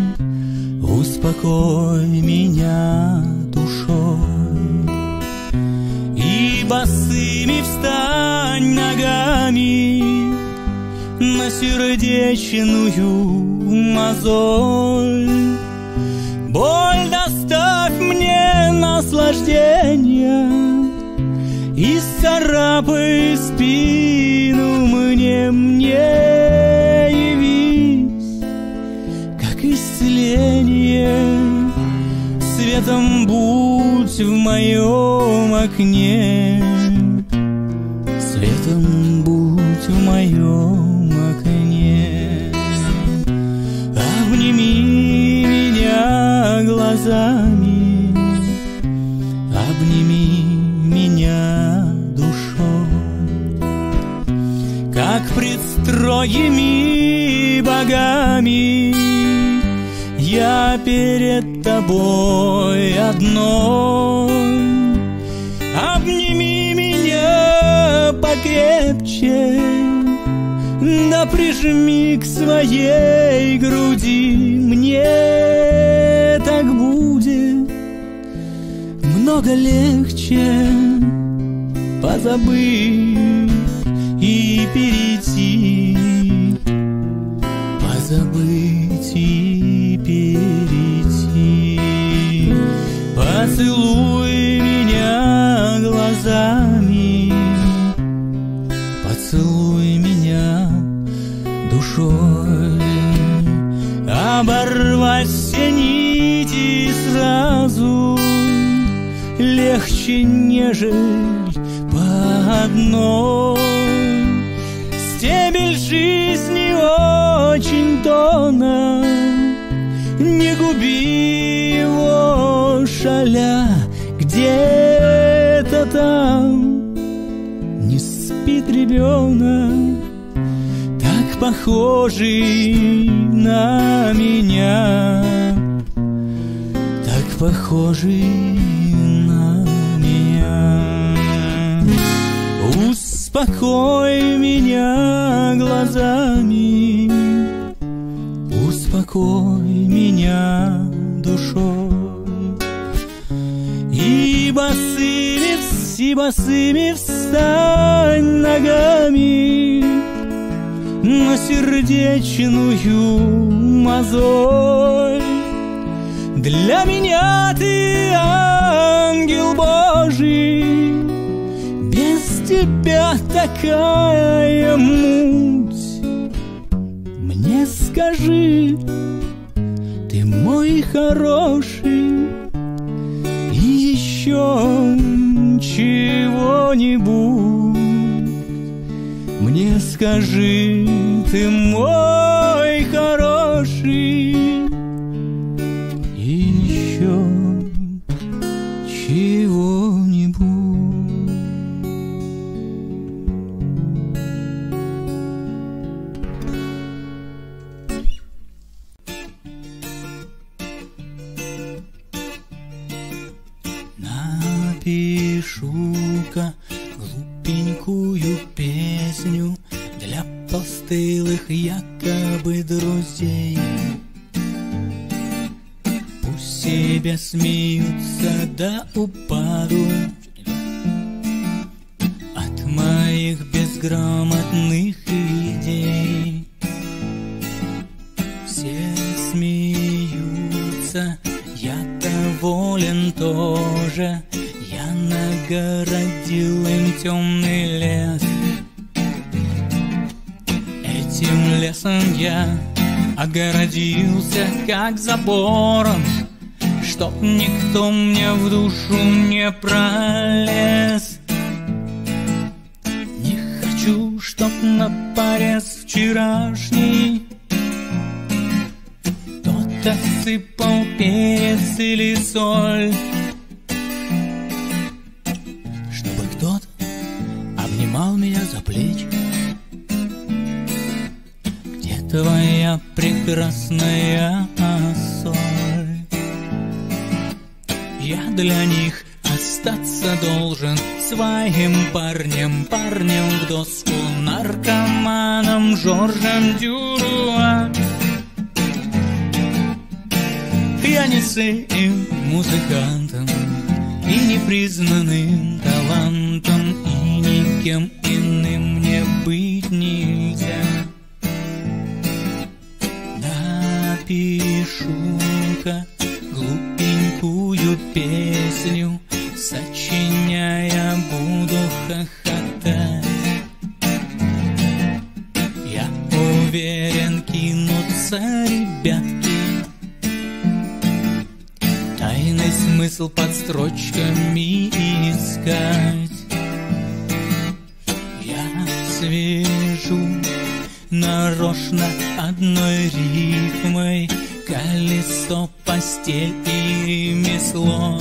успокой меня душой, и босыми встань ногами на сердечную мозоль. Боль доставь мне наслаждение и царапай спину мне явись, как исцеление. Светом будь в моем окне, светом будь в моем окне. Обними меня глазами, обними меня душой, как пред строгими богами я перед тобой одной. Обними меня покрепче, да прижми к своей груди. Мне так будет много легче позабыть и перейти, позабыть и перейти. Поцелуй меня глазами, поцелуй меня душой. Оборвать все нити сразу легче, нежели по одной. Стебель жизни очень тонок, не губи его, шаля где-то там. Не спит ребенок, так похожий на меня, так похожий на меня. Успокой меня глазами, успокой меня душой, и босыми встань ногами на сердечную мозоль. Для меня ты ангел Божий, без тебя такая муть. Мне скажи, ты мой хороший, и еще чего-нибудь. Мне скажи, ты мой хороший, еще чего-нибудь. Напишу-ка глупенькую песню для постылых якобы друзей. Пусть себе смеются до упаду от моих безграмотных идей. Все смеются, я доволен тоже. Я нагородил им темный лес. Этим лесом я огородился как забором, чтоб никто мне в душу не пролез. Не хочу, чтоб на порез вчерашний кто-то сыпал перец или соль, чтобы кто-то обнимал меня за плечи. Где твоя прекрасная соль? Я для них остаться должен своим парнем, парнем в доску, наркоманом Жоржем Дюруа, пьяницей и музыкантом, и непризнанным талантом, и никем иным мне быть нельзя. Напишу-ка глупенькую песню, сочиняя буду хохотать. Я уверен, кинутся ребятки тайный смысл под строчками искать. Я свяжу нарочно одной рифмой колесо, постель и ремесло.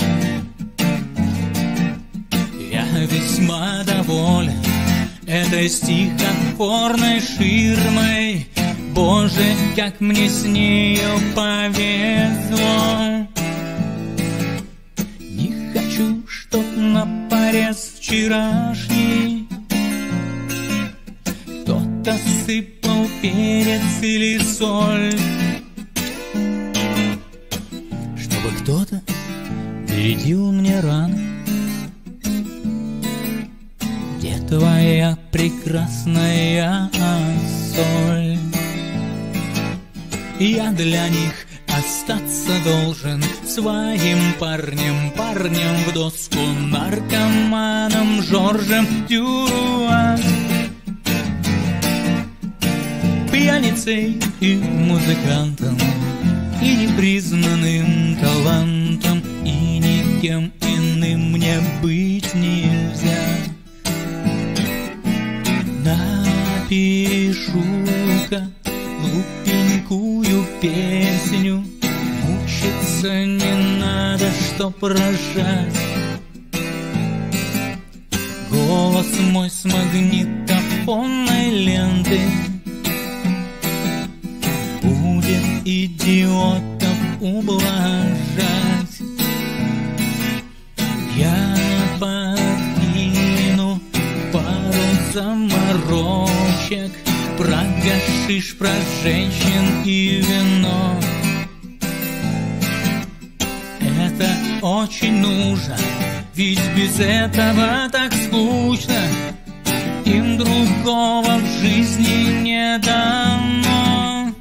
Я весьма доволен этой стихотворной ширмой. Боже, как мне с нею повезло. Не хочу, чтоб на порез вчерашний кто-то сыпал перец или соль, чтобы кто-то бередил мне раны. Где твоя прекрасная соль? Я для них остаться должен своим парнем, парнем в доску, наркоманом Жоржем Дюруа, пьяницей и музыкантом, и непризнанным талантом, и никем иным мне быть нельзя. Напишу-ка глупенькую песню, мучиться не надо, чтоб рожать. Голос мой с магнитофонной ленты будет идиотов ублажать. Я подкину пару заморочек про гашиш, про женщин и вино. Это очень нужно, ведь без этого так скучно. Им другого в жизни не дано.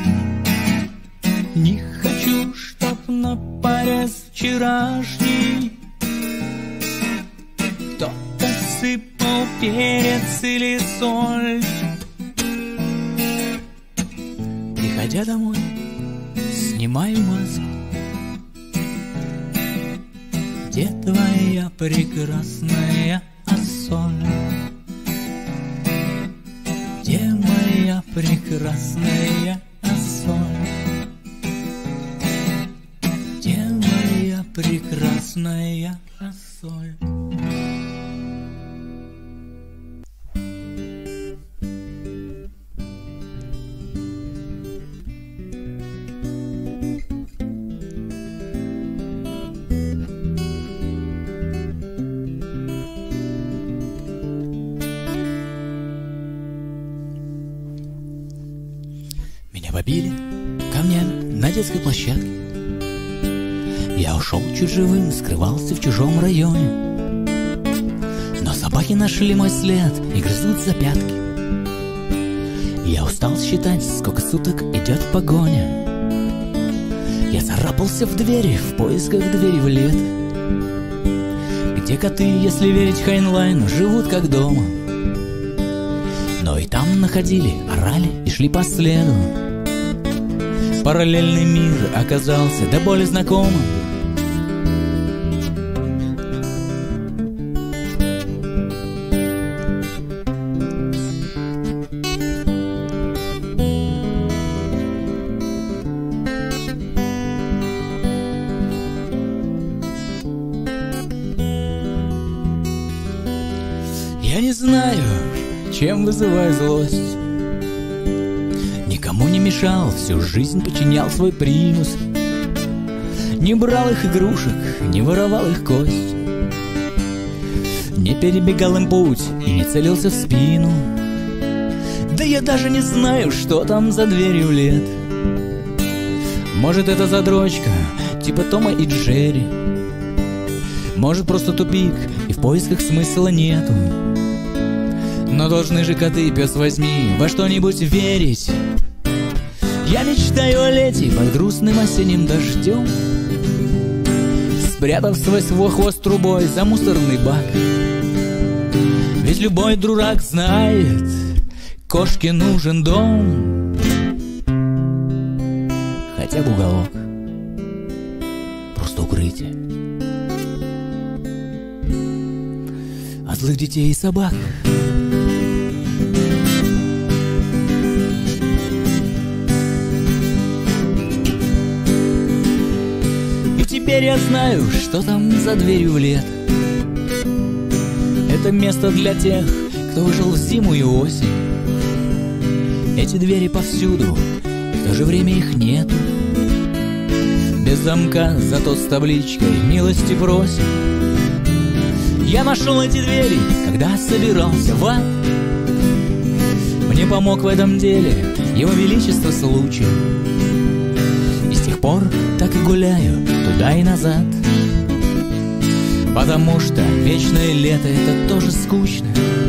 Не хочу, чтоб на порез вчерашний кто-то сыпал перец или соль. Приходя домой, снимаю маску. Где твоя прекрасная соль? Где моя прекрасная соль? Где моя прекрасная соль. Меня побили камнями на детской площадке. Я ушел чуть живым, скрывался в чужом районе. Но собаки нашли мой след и грызут за пятки. Я устал считать, сколько суток идет погоня. Я царапался в двери в поисках двери в лето, где коты, если верить Хайнлайну, живут как дома. Но и там находили, орали и шли по следу. Параллельный мир оказался до боли знакомым. Я не знаю, чем вызываю злость. Никому не мешал, всю жизнь подчинял свой примус. Не брал их игрушек, не воровал их кость, не перебегал им путь и не целился в спину. Да я даже не знаю, что там за дверью лет. Может, это задрочка, типа Тома и Джерри. Может, просто тупик, и в поисках смысла нету. Но должны же коты, пес возьми, во что-нибудь верить. Я мечтаю о лете под грустным осенним дождем, спрятав свой хвост трубой за мусорный бак. Ведь любой дурак знает, кошке нужен дом, хотя бы уголок, просто укрытие от злых детей и собак. Теперь я знаю, что там за дверью лет. Это место для тех, кто выжил в зиму и осень. Эти двери повсюду, и в то же время их нету. Без замка, зато с табличкой «Милости просим». Я нашел эти двери, когда собирался в ад. Мне помог в этом деле Его Величество случай. И с тех пор так и гуляю туда и назад, потому что вечное лето — это тоже скучно.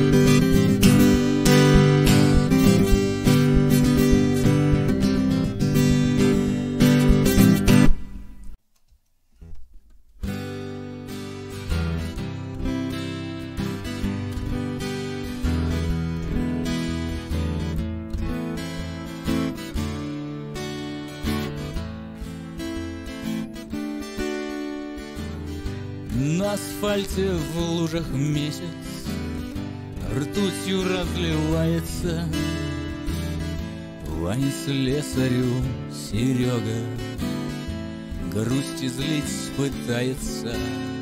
На асфальте в лужах месяц ртутью разливается. Ване слесарю Серега грусть излить пытается.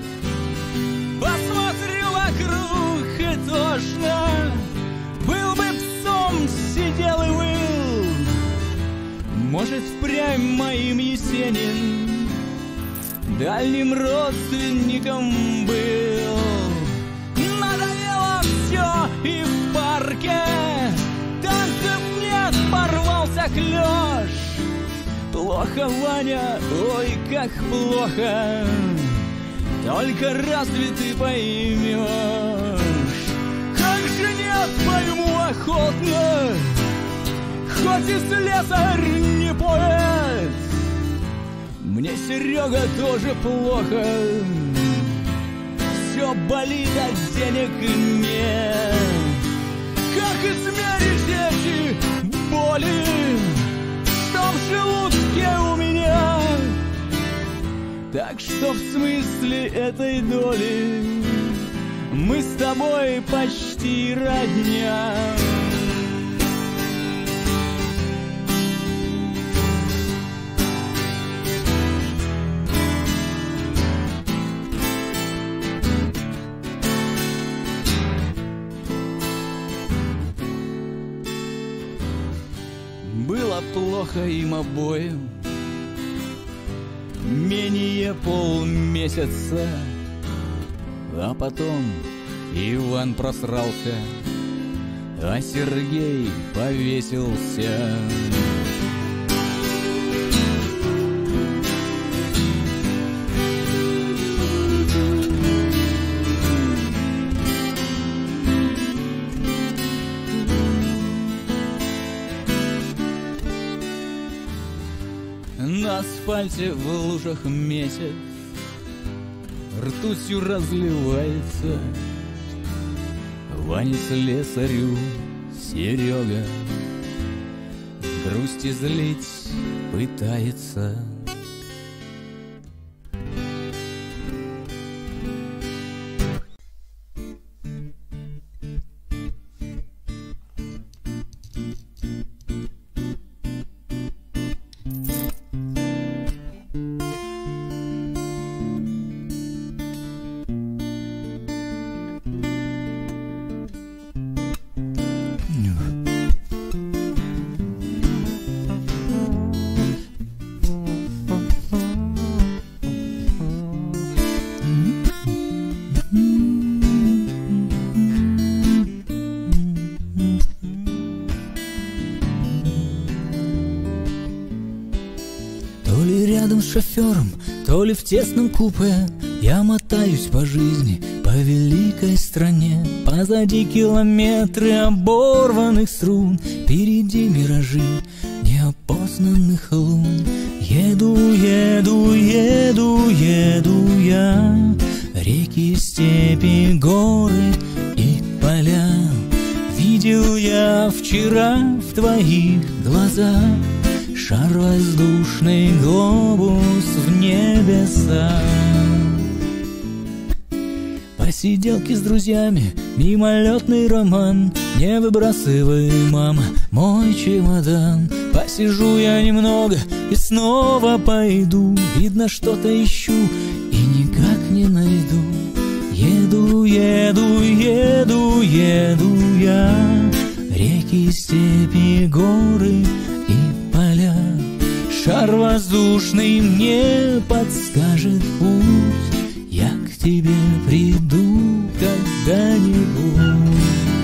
Посмотрю вокруг и тошно. Был бы псом, сидел и выл. Может, впрямь моим Есенин дальним родственником был. Надоело все и в парке танцев нет, порвался клёш. Плохо, Ваня, ой, как плохо. Только разве ты поймешь? Как же нет, пойму охотно, хоть и слесарь не поэт. Мне, Серега, тоже плохо. Все болит, а денег нет. Как измерить эти боли, что в желудке у меня? Так что в смысле этой доли мы с тобой почти родня. плохо им обоим. Менее полмесяца, а потом Иван просрался, а Сергей повесился. На асфальте в лужах месяц ртутью разливается. Ване слесарю Серега грусть излить пытается. То ли рядом с шофером, то ли в тесном купе я мотаюсь по жизни, по великой стране. Позади километры оборванных струн, впереди миражи неопознанных лун. Еду, еду, еду, еду я, реки, степи, горы и поля. Видел я вчера в твоих глазах шар воздушный, глобус в небеса. Посиделки с друзьями, мимолетный роман. Не выбрасывай, мама, мой чемодан. Посижу я немного и снова пойду. Видно, что-то ищу и никак не найду. Еду, еду, еду, еду я, реки, степи, горы и поля. Шар воздушный мне подскажет путь, я к тебе приду когда-нибудь.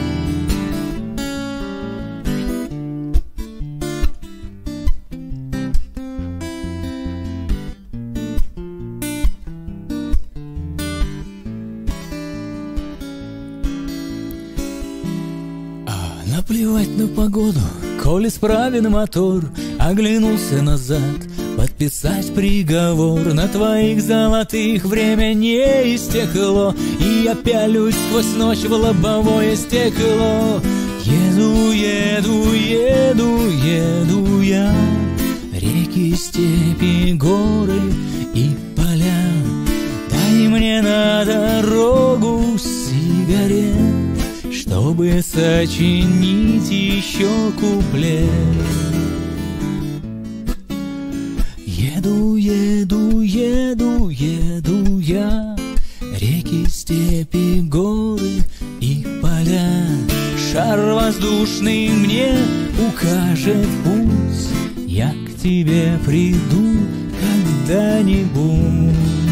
Наплевать на погоду, коли справен мотор. Оглянулся назад, подписать приговор. На твоих золотых время не истекло, и я пялюсь сквозь ночь в лобовое стекло. Еду, еду, еду, еду я, реки, степи, горы и поля. Дай мне на дорогу сигарет, чтобы сочинить еще куплет. Еду, еду, еду, еду я, реки, степи, горы и поля. Шар воздушный мне укажет путь, я к тебе приду когда-нибудь.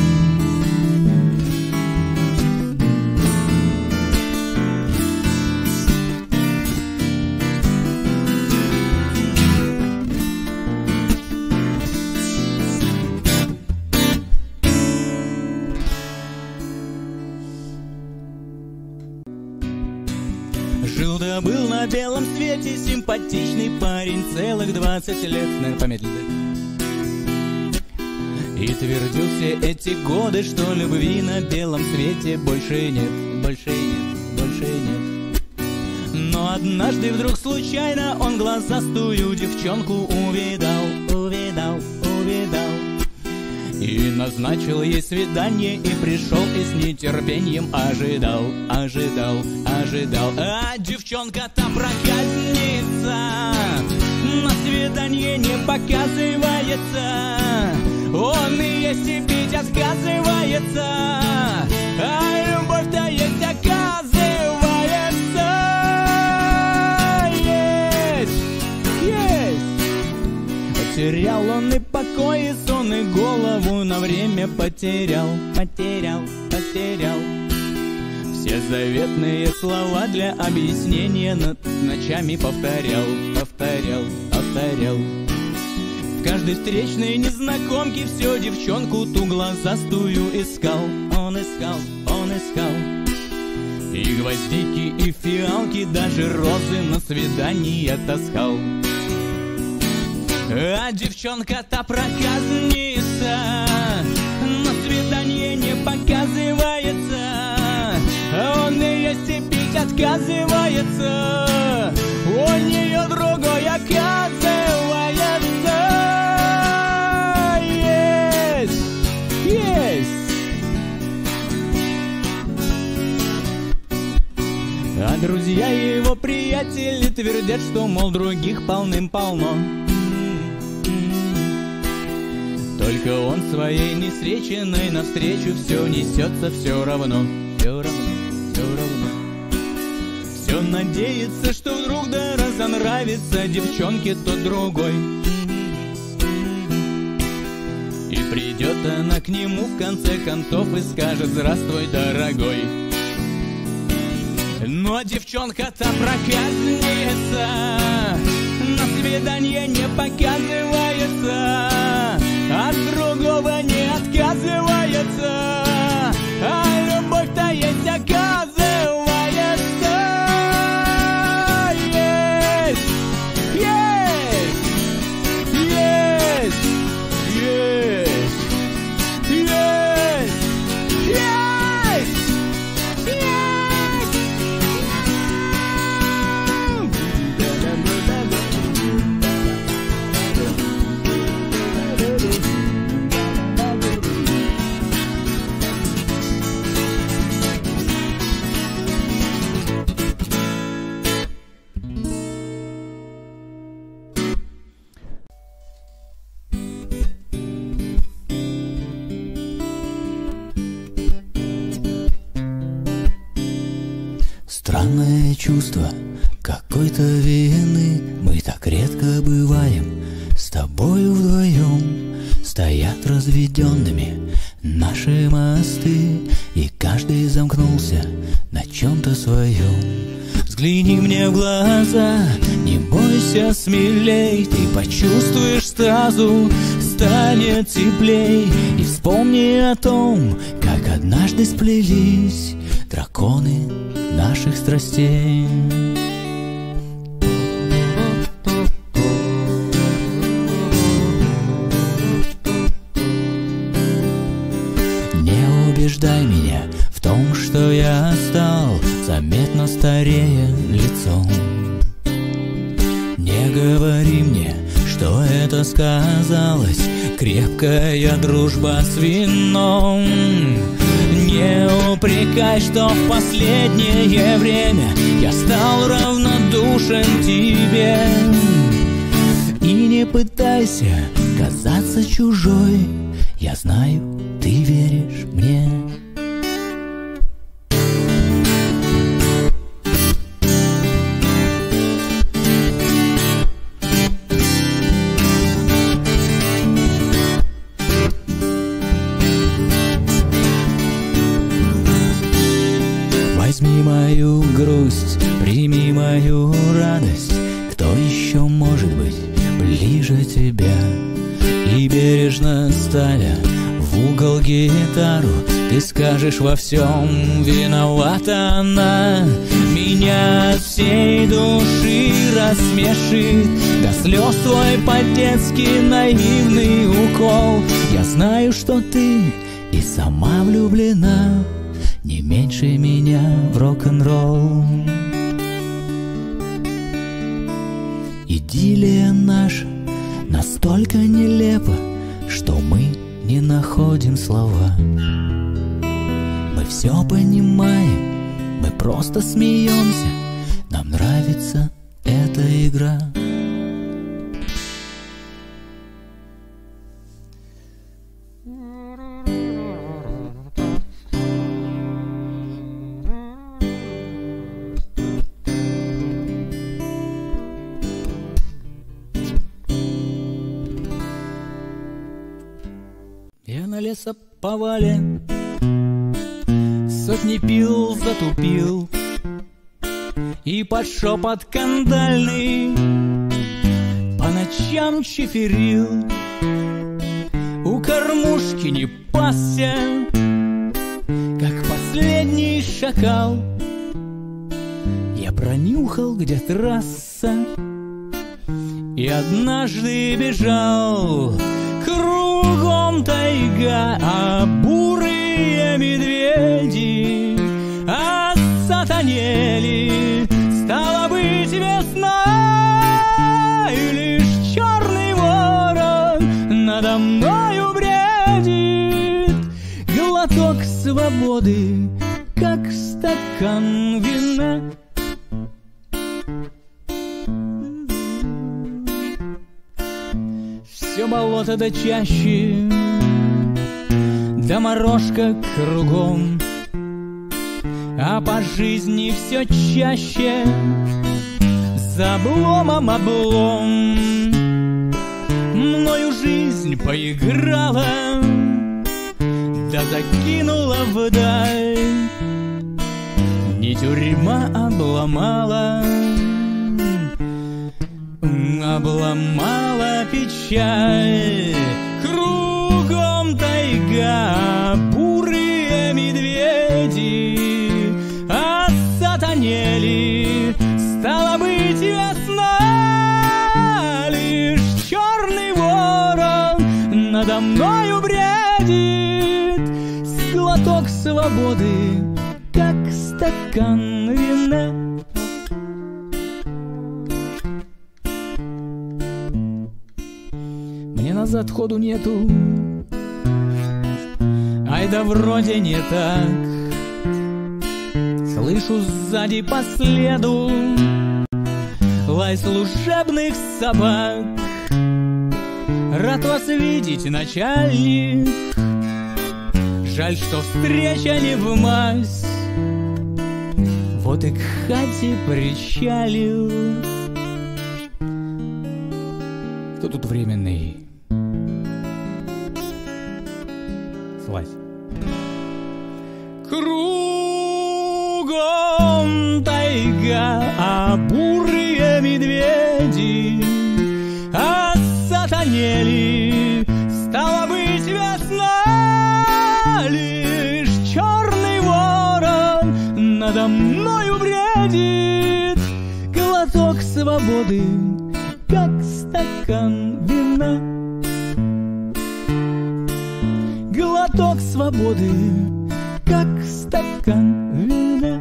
Жил-да был на белом свете симпатичный парень, целых 20 лет, наверное, помедлили. И твердил все эти годы, что любви на белом свете больше нет, больше нет, больше нет. Но однажды вдруг случайно он глазастую девчонку увидал, увидал, увидал. И назначил ей свидание, и пришел, и с нетерпением ожидал, ожидал, ожидал. А девчонка-то проказница, на свидание не показывается. Он и есть и пить отказывается, а любовь-то есть, оказывается. Есть, есть. не потерял, потерял, потерял. Все заветные слова для объяснения ночами повторял, повторял, повторял. В каждой встречной незнакомке все девчонку ту глазастую искал. Он искал, он искал. И гвоздики, и фиалки, даже розы на свидание таскал. А девчонка-то проказница, на свидание не показывается. Он ее пить отказывается, у нее другой оказывается. Есть, есть. А друзья его приятели твердят, что, мол, других полным-полно. Только он своей невстреченной навстречу все несется все равно, все равно, все равно. Все надеется, что вдруг да разонравится девчонке тот другой. И придет она к нему в конце концов и скажет: здравствуй, дорогой. Но девчонка-то проказница, на свидание не показывается, от другого не отказывается, а любовь-то есть, оказывается. Есть, есть, есть, есть, есть, есть, есть. Странное чувство какой-то вины. Мы так редко бываем с тобою вдвоем. Стоят разведенными наши мосты, и каждый замкнулся на чем-то своем. Взгляни мне в глаза, не бойся, смелей. Ты почувствуешь сразу, станет теплей. И вспомни о том, как однажды сплелись драконы наших страстей. Не убеждай меня в том, что я стал заметно старее лицом. Не говори мне, что это сказалось крепкая дружба с вином. Не упрекай, что в последнее время я стал равнодушен тебе. И не пытайся казаться чужой, я знаю, ты веришь мне. Возьми мою грусть, прими мою радость. Кто еще может быть ближе тебя? И бережно ставя в угол гитару, ты скажешь: во всем виновата она. Меня от всей души рассмешит до слез твой по-детски наивный укол. Я знаю, что ты и сама влюблена не меньше меня в рок-н-ролл. Идиллия наша настолько нелепа, что мы не находим слова. Мы все понимаем, мы просто смеемся, нам нравится эта игра. повале. Сотни пил затупил, и под шепот кандальный по ночам чиферил. У кормушки не пасся, как последний шакал. Я пронюхал, где трасса, и однажды бежал. Кругом тайга, а бурые медведи осатанели. Стала быть весна, и лишь черный ворон надо мною бредит. Глоток свободы, как стакан вина. Все болото да чаще, да морожка кругом, а по жизни все чаще за обломом облом. Мною жизнь поиграла, да закинула вдаль. Не тюрьма обломала, обломала печаль. Кругом тайга, бурые медведи осатанели. Стала быть весна, лишь черный ворон надо мною бредит. Глоток свободы, как стакан вина. Мне назад ходу нету, ай да вроде не так. Слышу сзади по следу лай служебных собак. Рад вас видеть, начальник, жаль, что встреча не в мазь. Вот и к хате причалил. Кто тут временный? Слазь. Кругом тайга, а бурые медведи осатанели. Стала быть весна, лишь черный ворон надо мною бредит. Глоток свободы, как стакан вина. Глоток свободы, как стакан вина.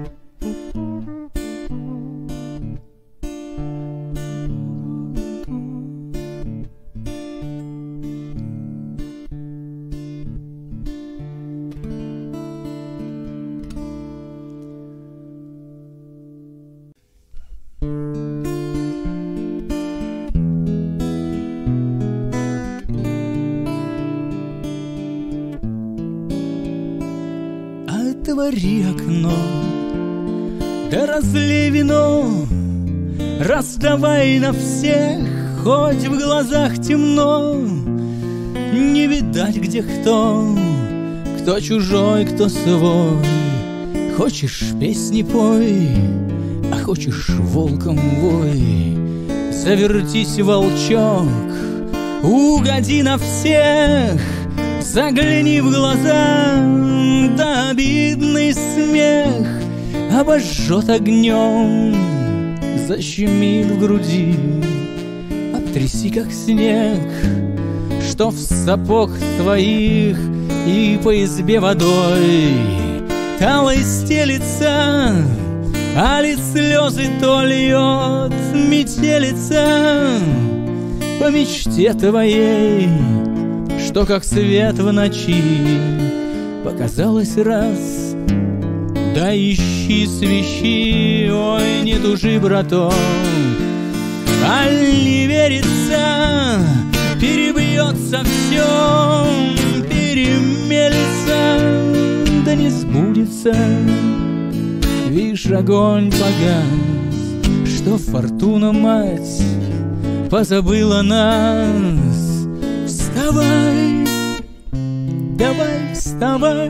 Отвори окно, да разлей вино, раздавай на всех, хоть в глазах темно. Не видать, где кто, кто чужой, кто свой. Хочешь песни пой, а хочешь волком вой. Завертись, волчок, угоди на всех. Загляни в глаза, да обидный смех обожжет огнем, защемит в груди. Обтряси, как снег, что в сапог твоих, и по избе водой талой стелится, али слезы то льет метелица. По мечте твоей, что как свет в ночи показалось раз. Да ищи свищи, ой, не тужи, браток. Аль не верится, перебьется все, перемелется, да не сбудется. Вишь, огонь погас, что фортуна мать позабыла нас. Вставай, давай вставай. вставай,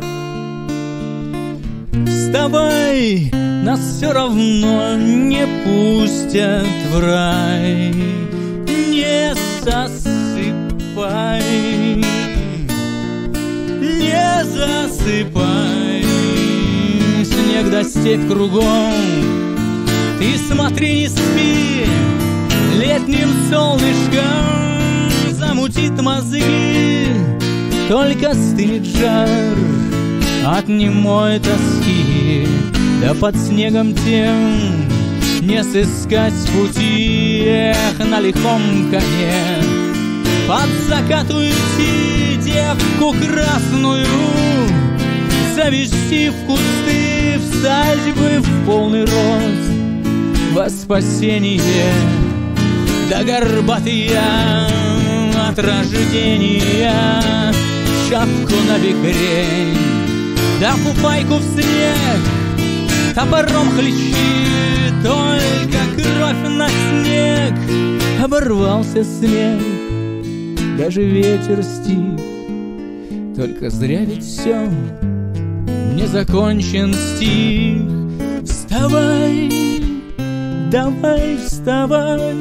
вставай, нас все равно не пустят в рай. Не засыпай, не засыпай, снег да степь кругом. Ты смотри, не спи, летним солнышком замутит мозги, только стынет жар от немой тоски. Да под снегом тем не сыскать пути. Эх, на лихом коне под закат уйти, девку красную завести в кусты, встать бы в полный рост во спасение. Да горбатый я от рождения, шапку на бекрень, да фуфайку в снег, топором хлещи, только кровь на снег. Оборвался смех, даже ветер стих, только зря ведь все не закончен стих. Вставай, давай вставай,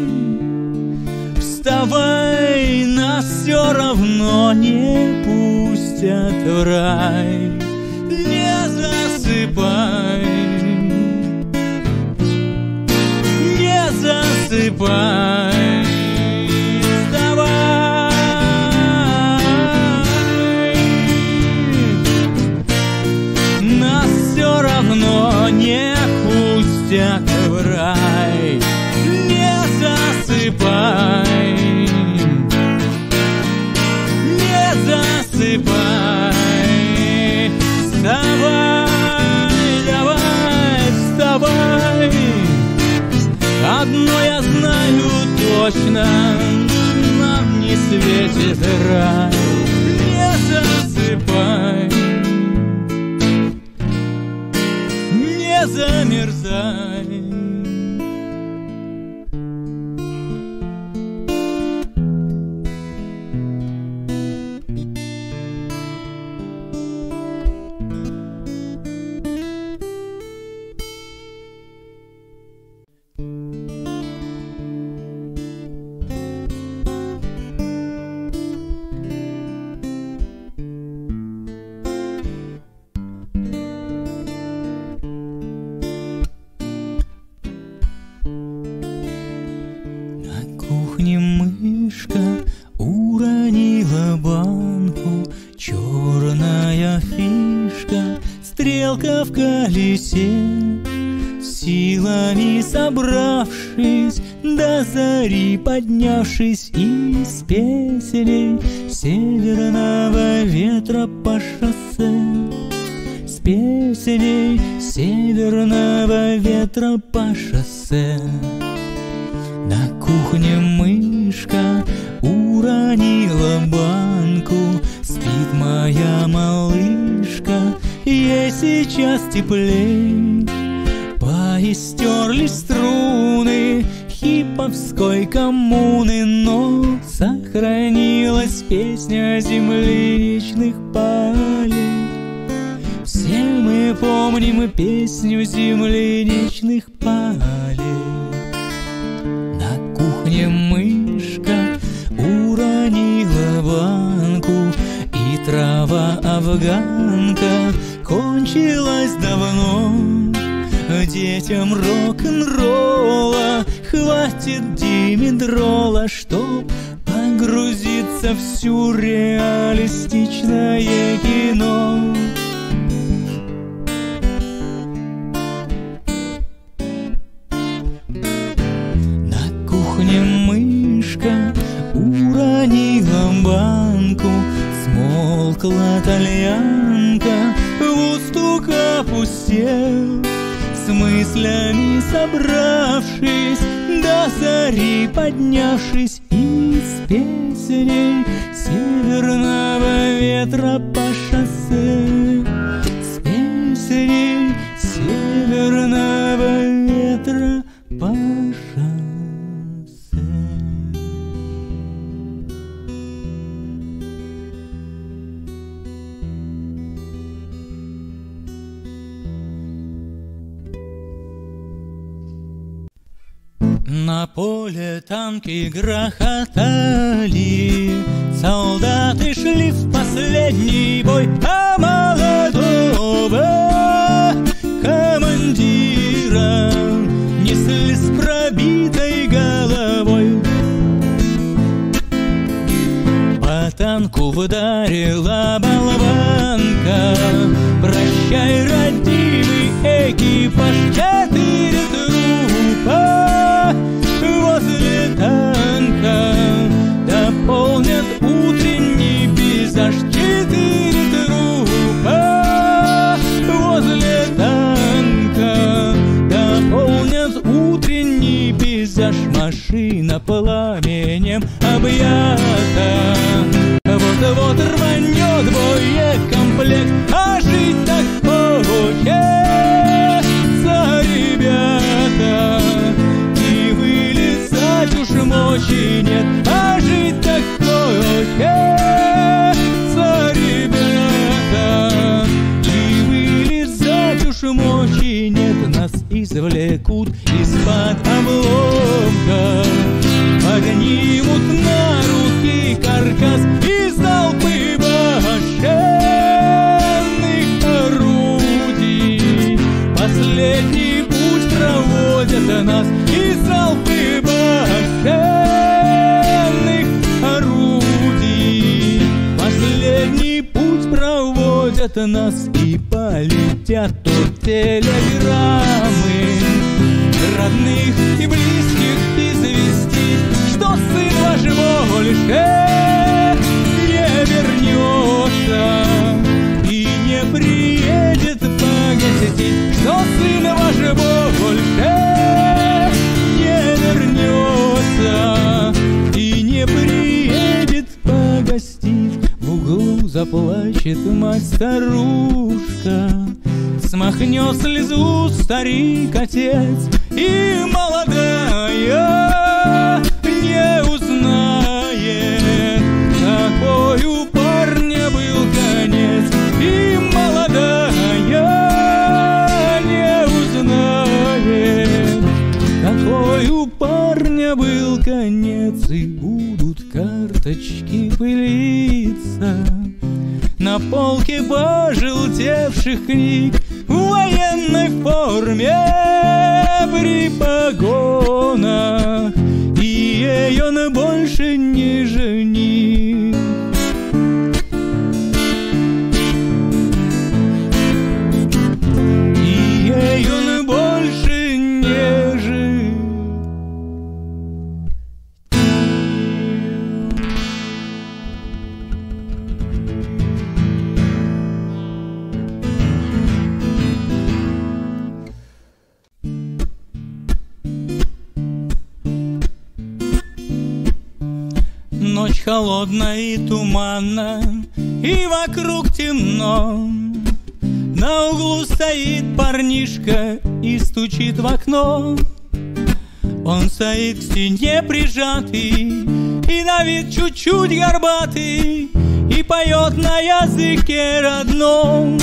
вставай, нас все равно не пустят в рай. Не засыпай, не засыпай, вставай, нас все равно не пустят в рай. Не засыпай, не засыпай, вставай, давай, вставай. Одно я знаю точно, нам не светит рай. Не засыпай, не замерзай. Мышка уронила банку, черная фишка, стрелка в колесе. Силами собравшись, до зари поднявшись, из песней северного ветра по шоссе, с песней северного ветра по шоссе. На кухне мышка уронила банку, спит моя малышка, ей сейчас теплей. Поистерлись струны хиповской коммуны, но сохранилась песня земляничных полей. Все мы помним песню земляничных полей. Мышка уронила банку, и трава афганка кончилась давно. Детям рок-н-ролла хватит димедрола, чтоб погрузиться в сюрреалистичное кино. Мышка уронила банку, смолкла тальянка, вустук опустел. С мыслями собравшись, до зари поднявшись, из песней северного ветра по шоссе, с песней северного ветра по шоссе. На поле танки грохотали, солдаты шли в последний бой, а молодого командира несли с пробитой головой. По танку вдарила болванка, прощай, родимый экипаж. 4 трупа возле танка дополнят утренний пейзаж. 4 трупа возле танка дополнят утренний пейзаж. Машина пламенем объята, вот-вот рванет боекомплект, а жить так хочется, ребята, и вылезать уж мочи нет, а жить так хочется, ребята, и вылезать уж мочи нет. Нас извлекут из-под обломка, поднимут на руки каркас из толпы башенных орудий. Последний путь проводят нас из толпы башенных орудий. Последний путь проводят нас, и полетят тут телеграммы родных и близких известить, что сын ваш больше не вернется и не приедет погостить, что сын ваш больше не вернется и не приедет погостить. В углу заплачет мать-старушка, смахнет слезу старик-отец, и молодая не узнает, какой у парня был конец. И молодая не узнает, какой у парня был конец. И будут карточки пылиться на полке пожелтевших книг, в военной форме при погонах, и ей он больше не жених. И ей он больше не жених. Ночь холодная и туманна, и вокруг темно. На углу стоит парнишка и стучит в окно. Он стоит к стене прижатый, и на вид чуть-чуть горбатый, и поет на языке родном.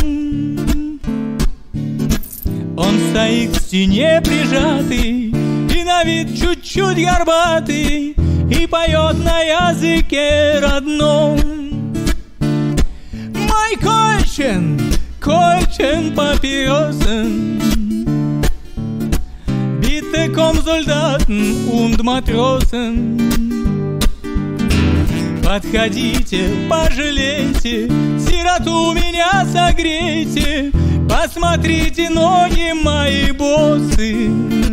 Он стоит к стене прижатый, и на вид чуть-чуть горбатый, и поет на языке родном. Мой Кольчен Папироsen, bitte komm Soldaten und Matrosen. Подходите, пожалейте, сироту меня согрейте, посмотрите, ноги мои босы.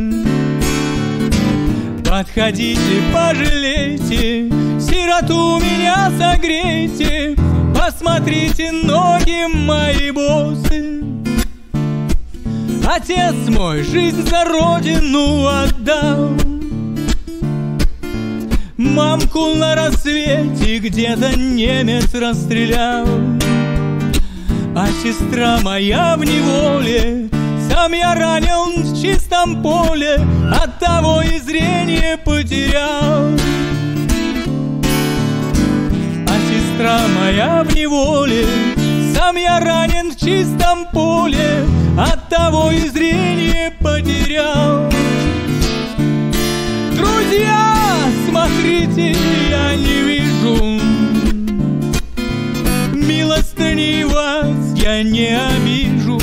Подходите, пожалейте, сироту меня согрейте, посмотрите, ноги мои босы. Отец мой жизнь за родину отдал, мамку на рассвете где-то немец расстрелял, а сестра моя в неволе, сам я ранен в чистом поле, оттого и зрение потерял. А сестра моя в неволе, сам я ранен в чистом поле, оттого и зрение потерял. помни, вас я не обижу.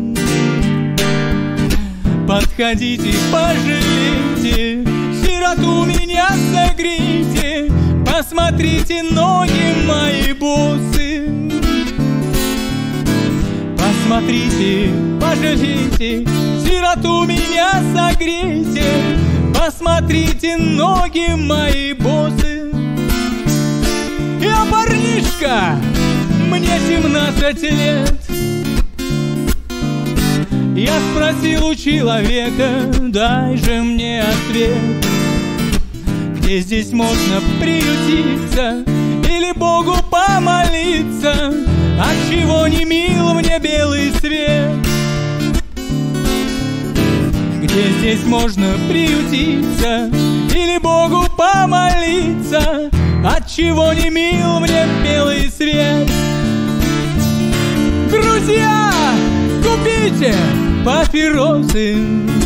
Подходите, пожалейте, сироту меня согрейте, посмотрите, ноги мои босы. Посмотрите, пожалейте, сироту меня согрейте, посмотрите, ноги мои босы. Я парнишка, мне 17 лет. Я спросил у человека, дай же мне ответ, где здесь можно приютиться или Богу помолиться, отчего не мил мне белый свет? Где здесь можно приютиться или Богу помолиться, отчего не мил мне белый свет? Друзья, купите папиросы,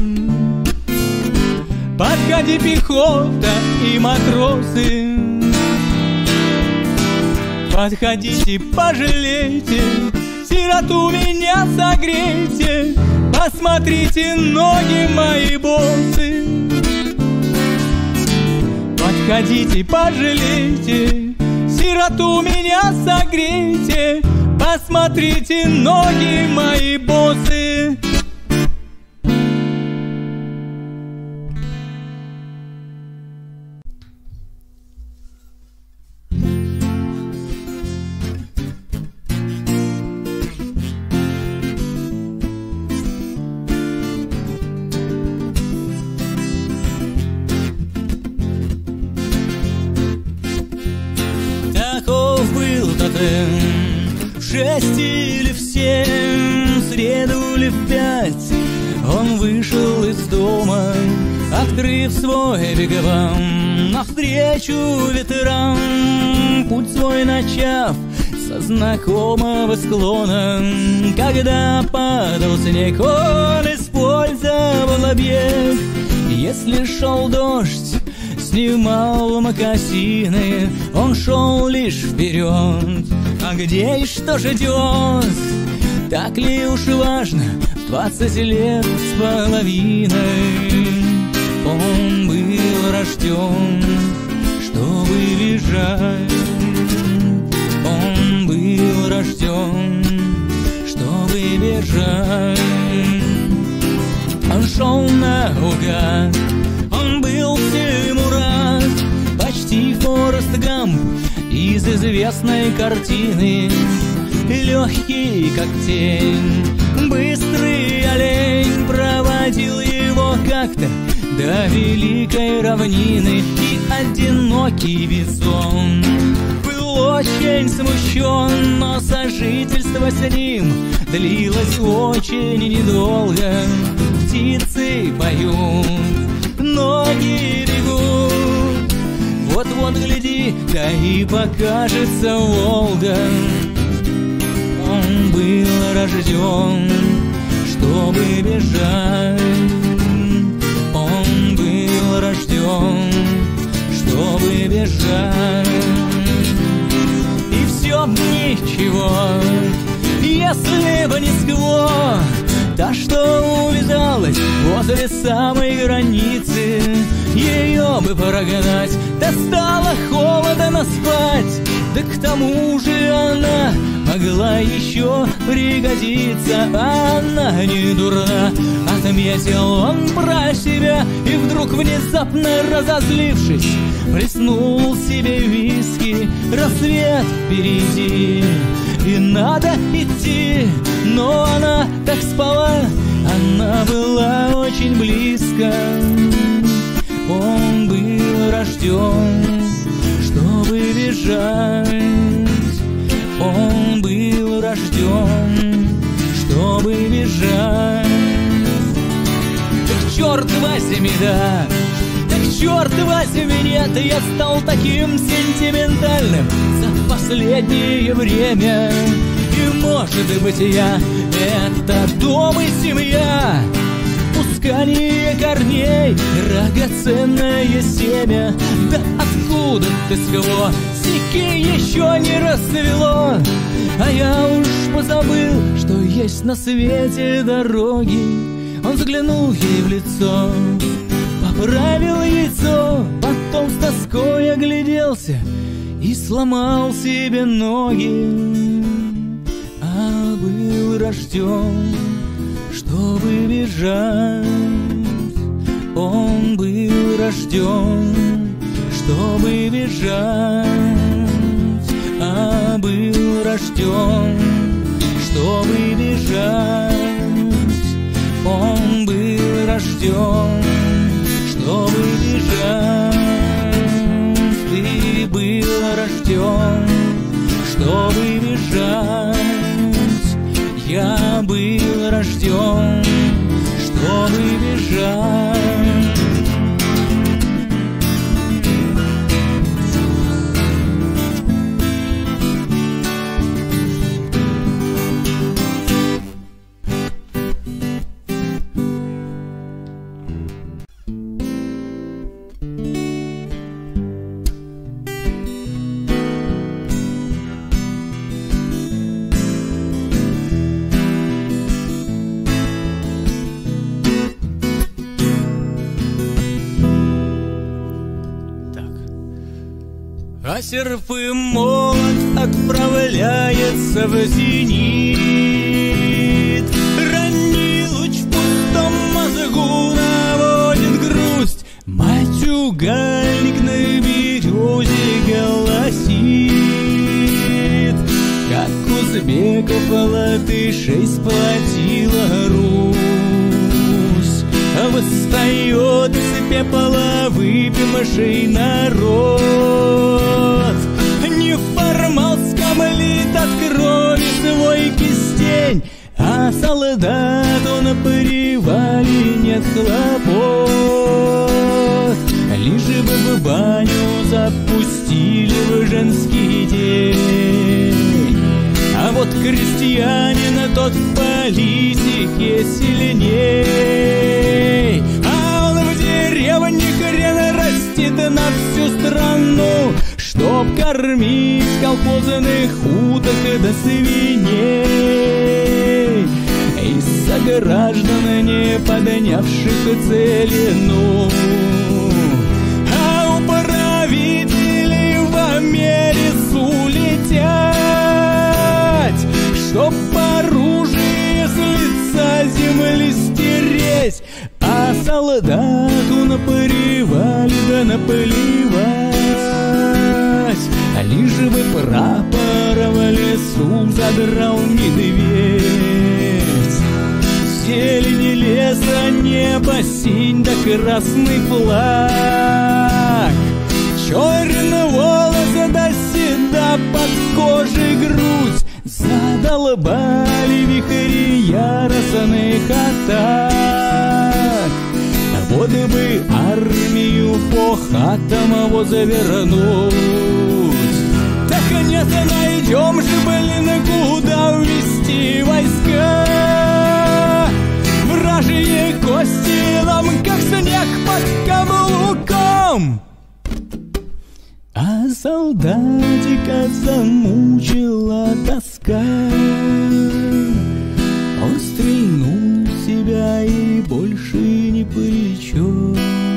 подходи, пехота и матросы. Подходите, пожалейте, сироту меня согрейте, посмотрите, ноги мои босы. Подходите, пожалейте, сироту меня согрейте, посмотрите, ноги мои босы. Таков был тотем, в 6 или в 7, в среду или в 5 он вышел из дома, открыв свой беговам, навстречу ветрам, путь свой начав со знакомого склона. Когда падал снег, он использовал объект. Если шел дождь, снимал мокасины, он шел лишь вперед. А где и что ждет, так ли уж важно, 20 лет с половиной. Он был рожден, чтобы бежать. Он был рожден, чтобы бежать. Он шел наугад, он был всему рад, почти Форест Гамп из известной картины. Легкий, как тень, быстрый олень проводил его как-то до великой равнины. И одинокий бизон был очень смущен, но сожительство с ним длилось очень недолго. Птицы поют, ноги бегут, вот-вот гляди, да и покажется Волга. Он был рожден, чтобы бежать. Он был рожден, чтобы бежать. И все б ничего, если бы не скво, та, что увязалась возле самой границы. Ее бы прогнать, да стало холодно спать. Да к тому же она могла еще пригодиться. Она не дурна, отметил он про себя. И вдруг, внезапно разозлившись, плеснул себе виски. Рассвет впереди, и надо идти. Но она так спала, она была очень близко. Он был рожден, чтобы бежать. Он был рожден, чтобы бежать. Так черт возьми, да, так черт возьми, нет, я стал таким сентиментальным за последнее время. И может быть это дом и семья, пускай сияние корней, драгоценное семя. Да откуда ты, с кого сики еще не расцвело? А я уж позабыл, что есть на свете дороги. Он заглянул ей в лицо, поправил яйцо, потом с тоской огляделся и сломал себе ноги. А был рожден, чтобы бежать. Он был рожден, чтобы бежать. А был рожден, чтобы бежать. Он был рожден, чтобы бежать. Ты был рожден, чтобы бежать. Я был рожден, чтобы бежать. А серп и молот отправляется в зенит. Ранний луч в пустом мозгу наводит грусть. Матюгальник на березе голосит, как узбеков латышей сплотила Русь. Восстает из пепла выпивший народ. Не в формалском лит от крови свой кистень, а солдату на привале нет хлопот. Лишь бы в баню запустили в женский день. А вот крестьянин тот в политике сильней. А он в деревне хрен растит на всю страну, чтоб кормить колхозных уток до свиней. И сограждан, не поднявших целину. А у правителей в Америку летят, чтоб оружие с лица земли стереть, а солдату на привале да наплевать. Лишь бы прапор в лесу задрал медведь. Зелени леса, небо, синь да красный флаг. Черный волос да седа под кожей грудь. Задолбали вихри яростных атак. Вот бы армию по хатам его завернуть. Так нет, найдем же, блин, куда ввести войска. Вражьи кости нам, как снег под каблуком. А солдатика замучила тоска. Он стрельнул себя и больше не полечет.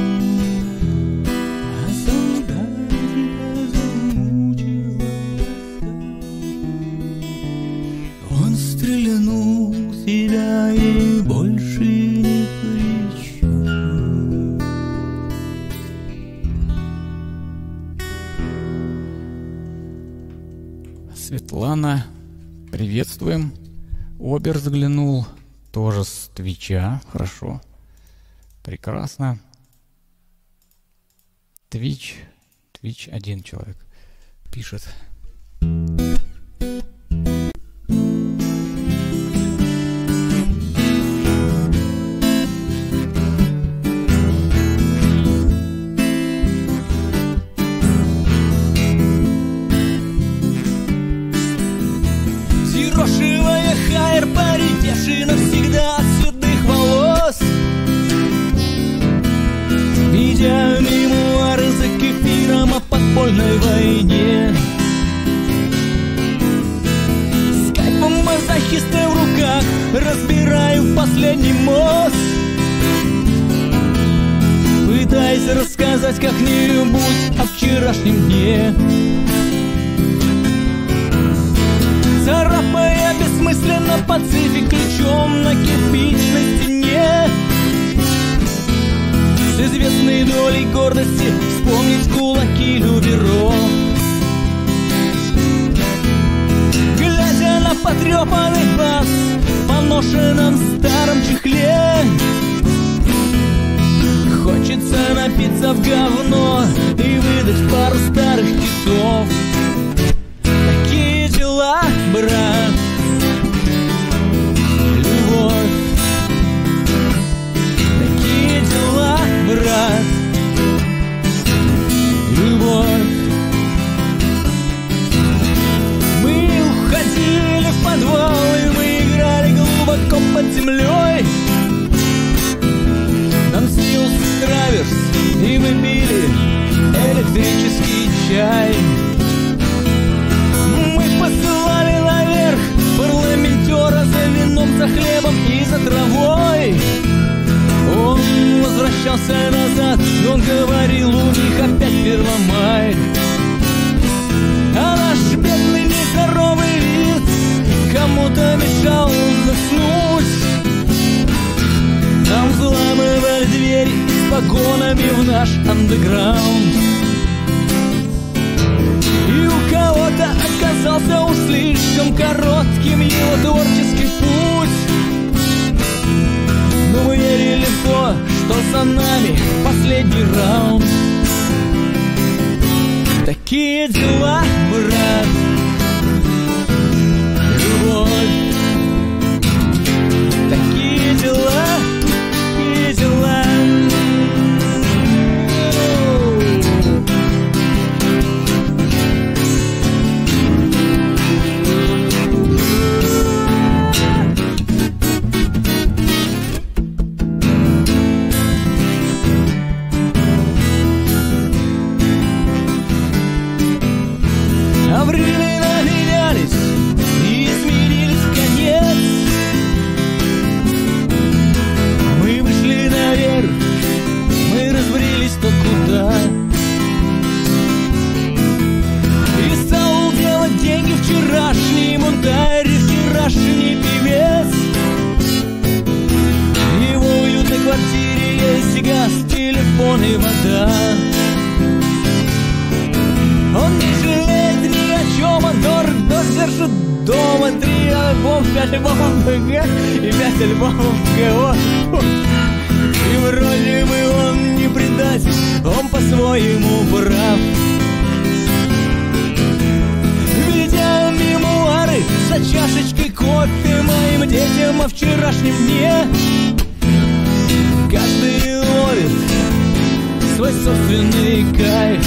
А солдатика замучила тоска. Он стрельнул себя и больше не полечет. Светлана, приветствуем. Обер заглянул, тоже с Твича. Хорошо, прекрасно. Твич один человек пишет. Зирошивая хайр, паритевший навсегда от седых волос. последний мост, пытаясь рассказать как-нибудь о вчерашнем дне, царапая бессмысленно пацифик ключом на кирпичной стене. С известной долей гордости вспомнить кулаки Люберо, глядя на потрепанный бас в поношенном старом чехле. Хочется напиться в говно и выдать пару старых китов. Такие дела, брат, любовь. Такие дела, брат, любовь. Мы уходили в подвал, и мы играли глубоко под землей. Нам снился траверс, и мы пили электрический чай. Мы посылали наверх парламентера за вином, за хлебом и за травой. Он возвращался назад, он говорил, у них опять Первомай. А наш бедный нездоровый вид кому-то мешал заснуть. Нам взламывали двери с погонами в наш андеграунд. И у кого-то оказался уж слишком коротким его творческий путь. Но мы верили в то, что за нами последний раунд. Такие дела, брат, любовь. Такие дела, такие дела. А времена менялись и изменились в конец. Мы вышли наверх, мы разбрелись то куда. И стал делать деньги вчерашний бунтарь, вчерашний певец. В его уютной квартире есть газ, телефон и вода. Он не жалеет ни о чем, он дорог, дождь держит дома. 3 альбома, 5 альбомов БГ и 5 альбомов КО. И вроде бы он не предатель, он по-своему прав. Видя мемуары за чашечкой кофе моим детям о вчерашнем дне, каждый ловит свой собственный кайф.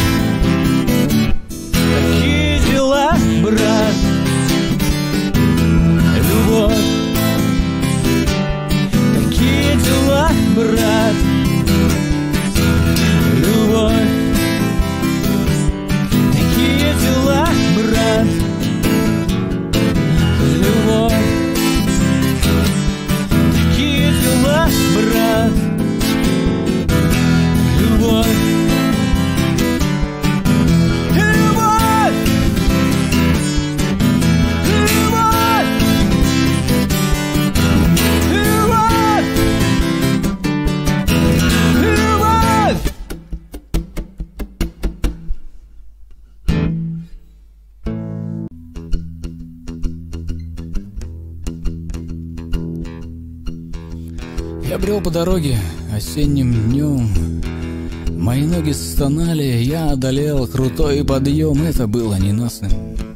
Такие дела, брат, любовь. Такие дела, брат, любовь. Такие дела, брат, любовь. Такие дела, брат, любовь. Я брел по дороге осенним днем. Мои ноги стонали, я одолел крутой подъем. Это было ненастным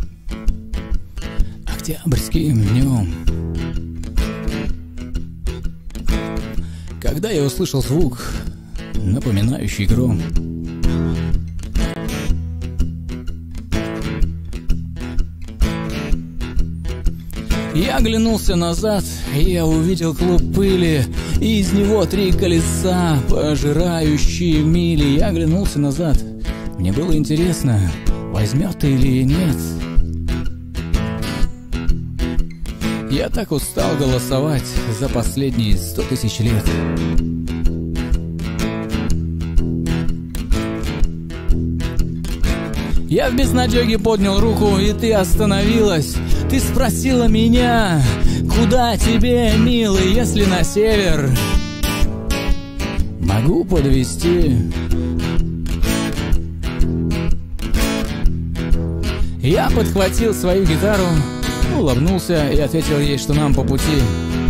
октябрьским днем, когда я услышал звук, напоминающий гром. Я оглянулся назад, и я увидел клуб пыли, и из него 3 колеса, пожирающие мили. Я оглянулся назад, мне было интересно, возьмет или нет. Я так устал голосовать за последние 100 тысяч лет. Я в безнадёге поднял руку, и ты остановилась. Ты спросила меня, куда тебе, милый, если на север? Могу подвезти. Я подхватил свою гитару, улыбнулся и ответил ей, что нам по пути.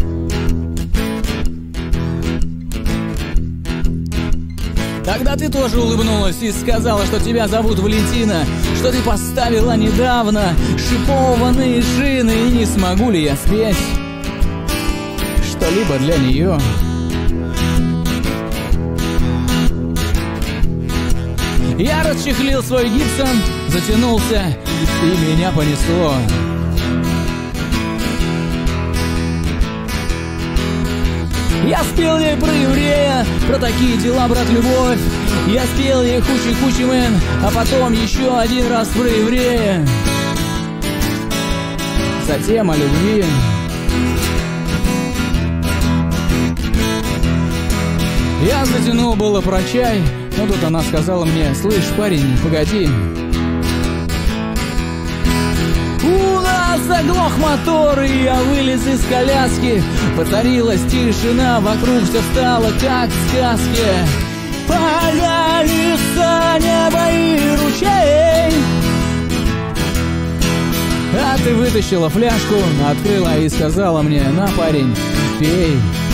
Тогда ты тоже улыбнулась и сказала, что тебя зовут Валентина, что ты поставила недавно шипованные шины, и не смогу ли я спеть что-либо для нее. Я расчехлил свой Гибсон, затянулся, и меня понесло. Я спел ей про еврея, про такие дела, брат, любовь. Я спел ей хучи-хучи мэн, а потом еще один раз про еврея. Затем о любви. Я затянул было про чай, но тут она сказала мне: слышь, парень, погоди. У нас заглох мотор, и я вылез из коляски. Воцарилась тишина, вокруг все стало как в сказке. Поля, леса, небо и ручей. А ты вытащила фляжку, открыла и сказала мне: на, парень, пей.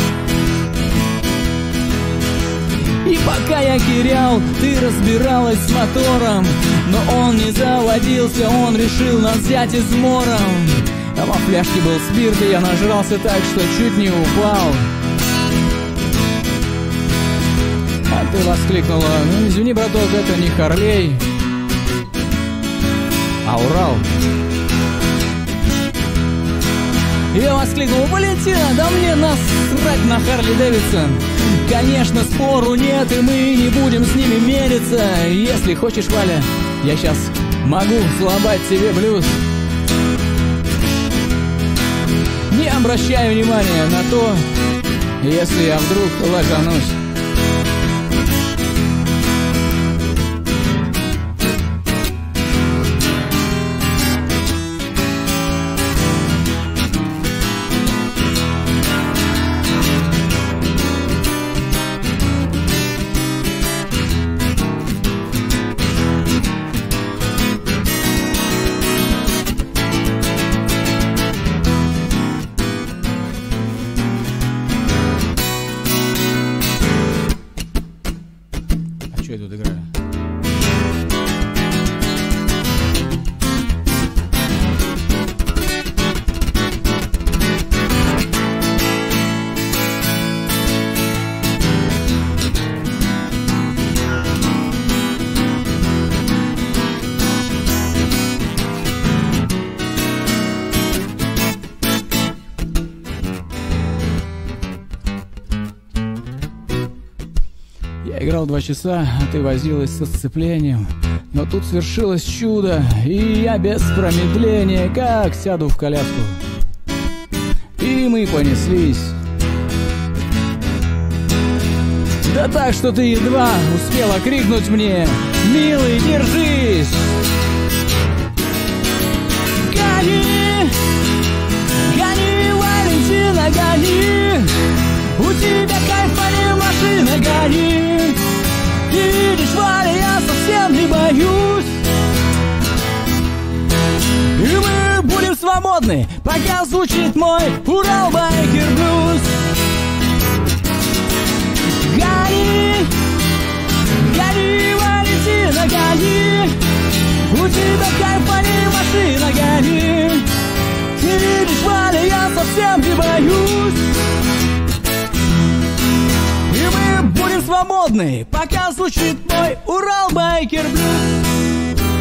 И пока я кирял, ты разбиралась с мотором, но он не заводился, он решил нас взять измором. А во фляжке был спирт, и я нажрался так, что чуть не упал. А ты воскликнула: ну извини, браток, это не Харлей, а Урал. Я воскликнул: Валентина, да мне насрать на Харли Дэвидсон. Конечно, спору нет, и мы не будем с ними мериться. Если хочешь, Валя, я сейчас могу слабать тебе блюз. Не обращай внимания на то, если я вдруг ложанусь. Что я тут играю? Я играл 2 часа, а ты возилась со сцеплением. Но тут свершилось чудо, и я без промедления как сяду в коляску. И мы понеслись. Да так, что ты едва успела крикнуть мне: милый, держись! Гони! Гони, Валентина, гони! У тебя кайф, а не машина, гони! Ты видишь, Валя, я совсем не боюсь. И мы будем свободны, пока звучит мой Урал Байкер Блюз. Гони! Гони, Валентина, гони! У тебя кайф, а не машина, гони! Ты видишь, Валя, я совсем не боюсь. И мы будем свободны, пока звучит мой Урал Байкер Блюз.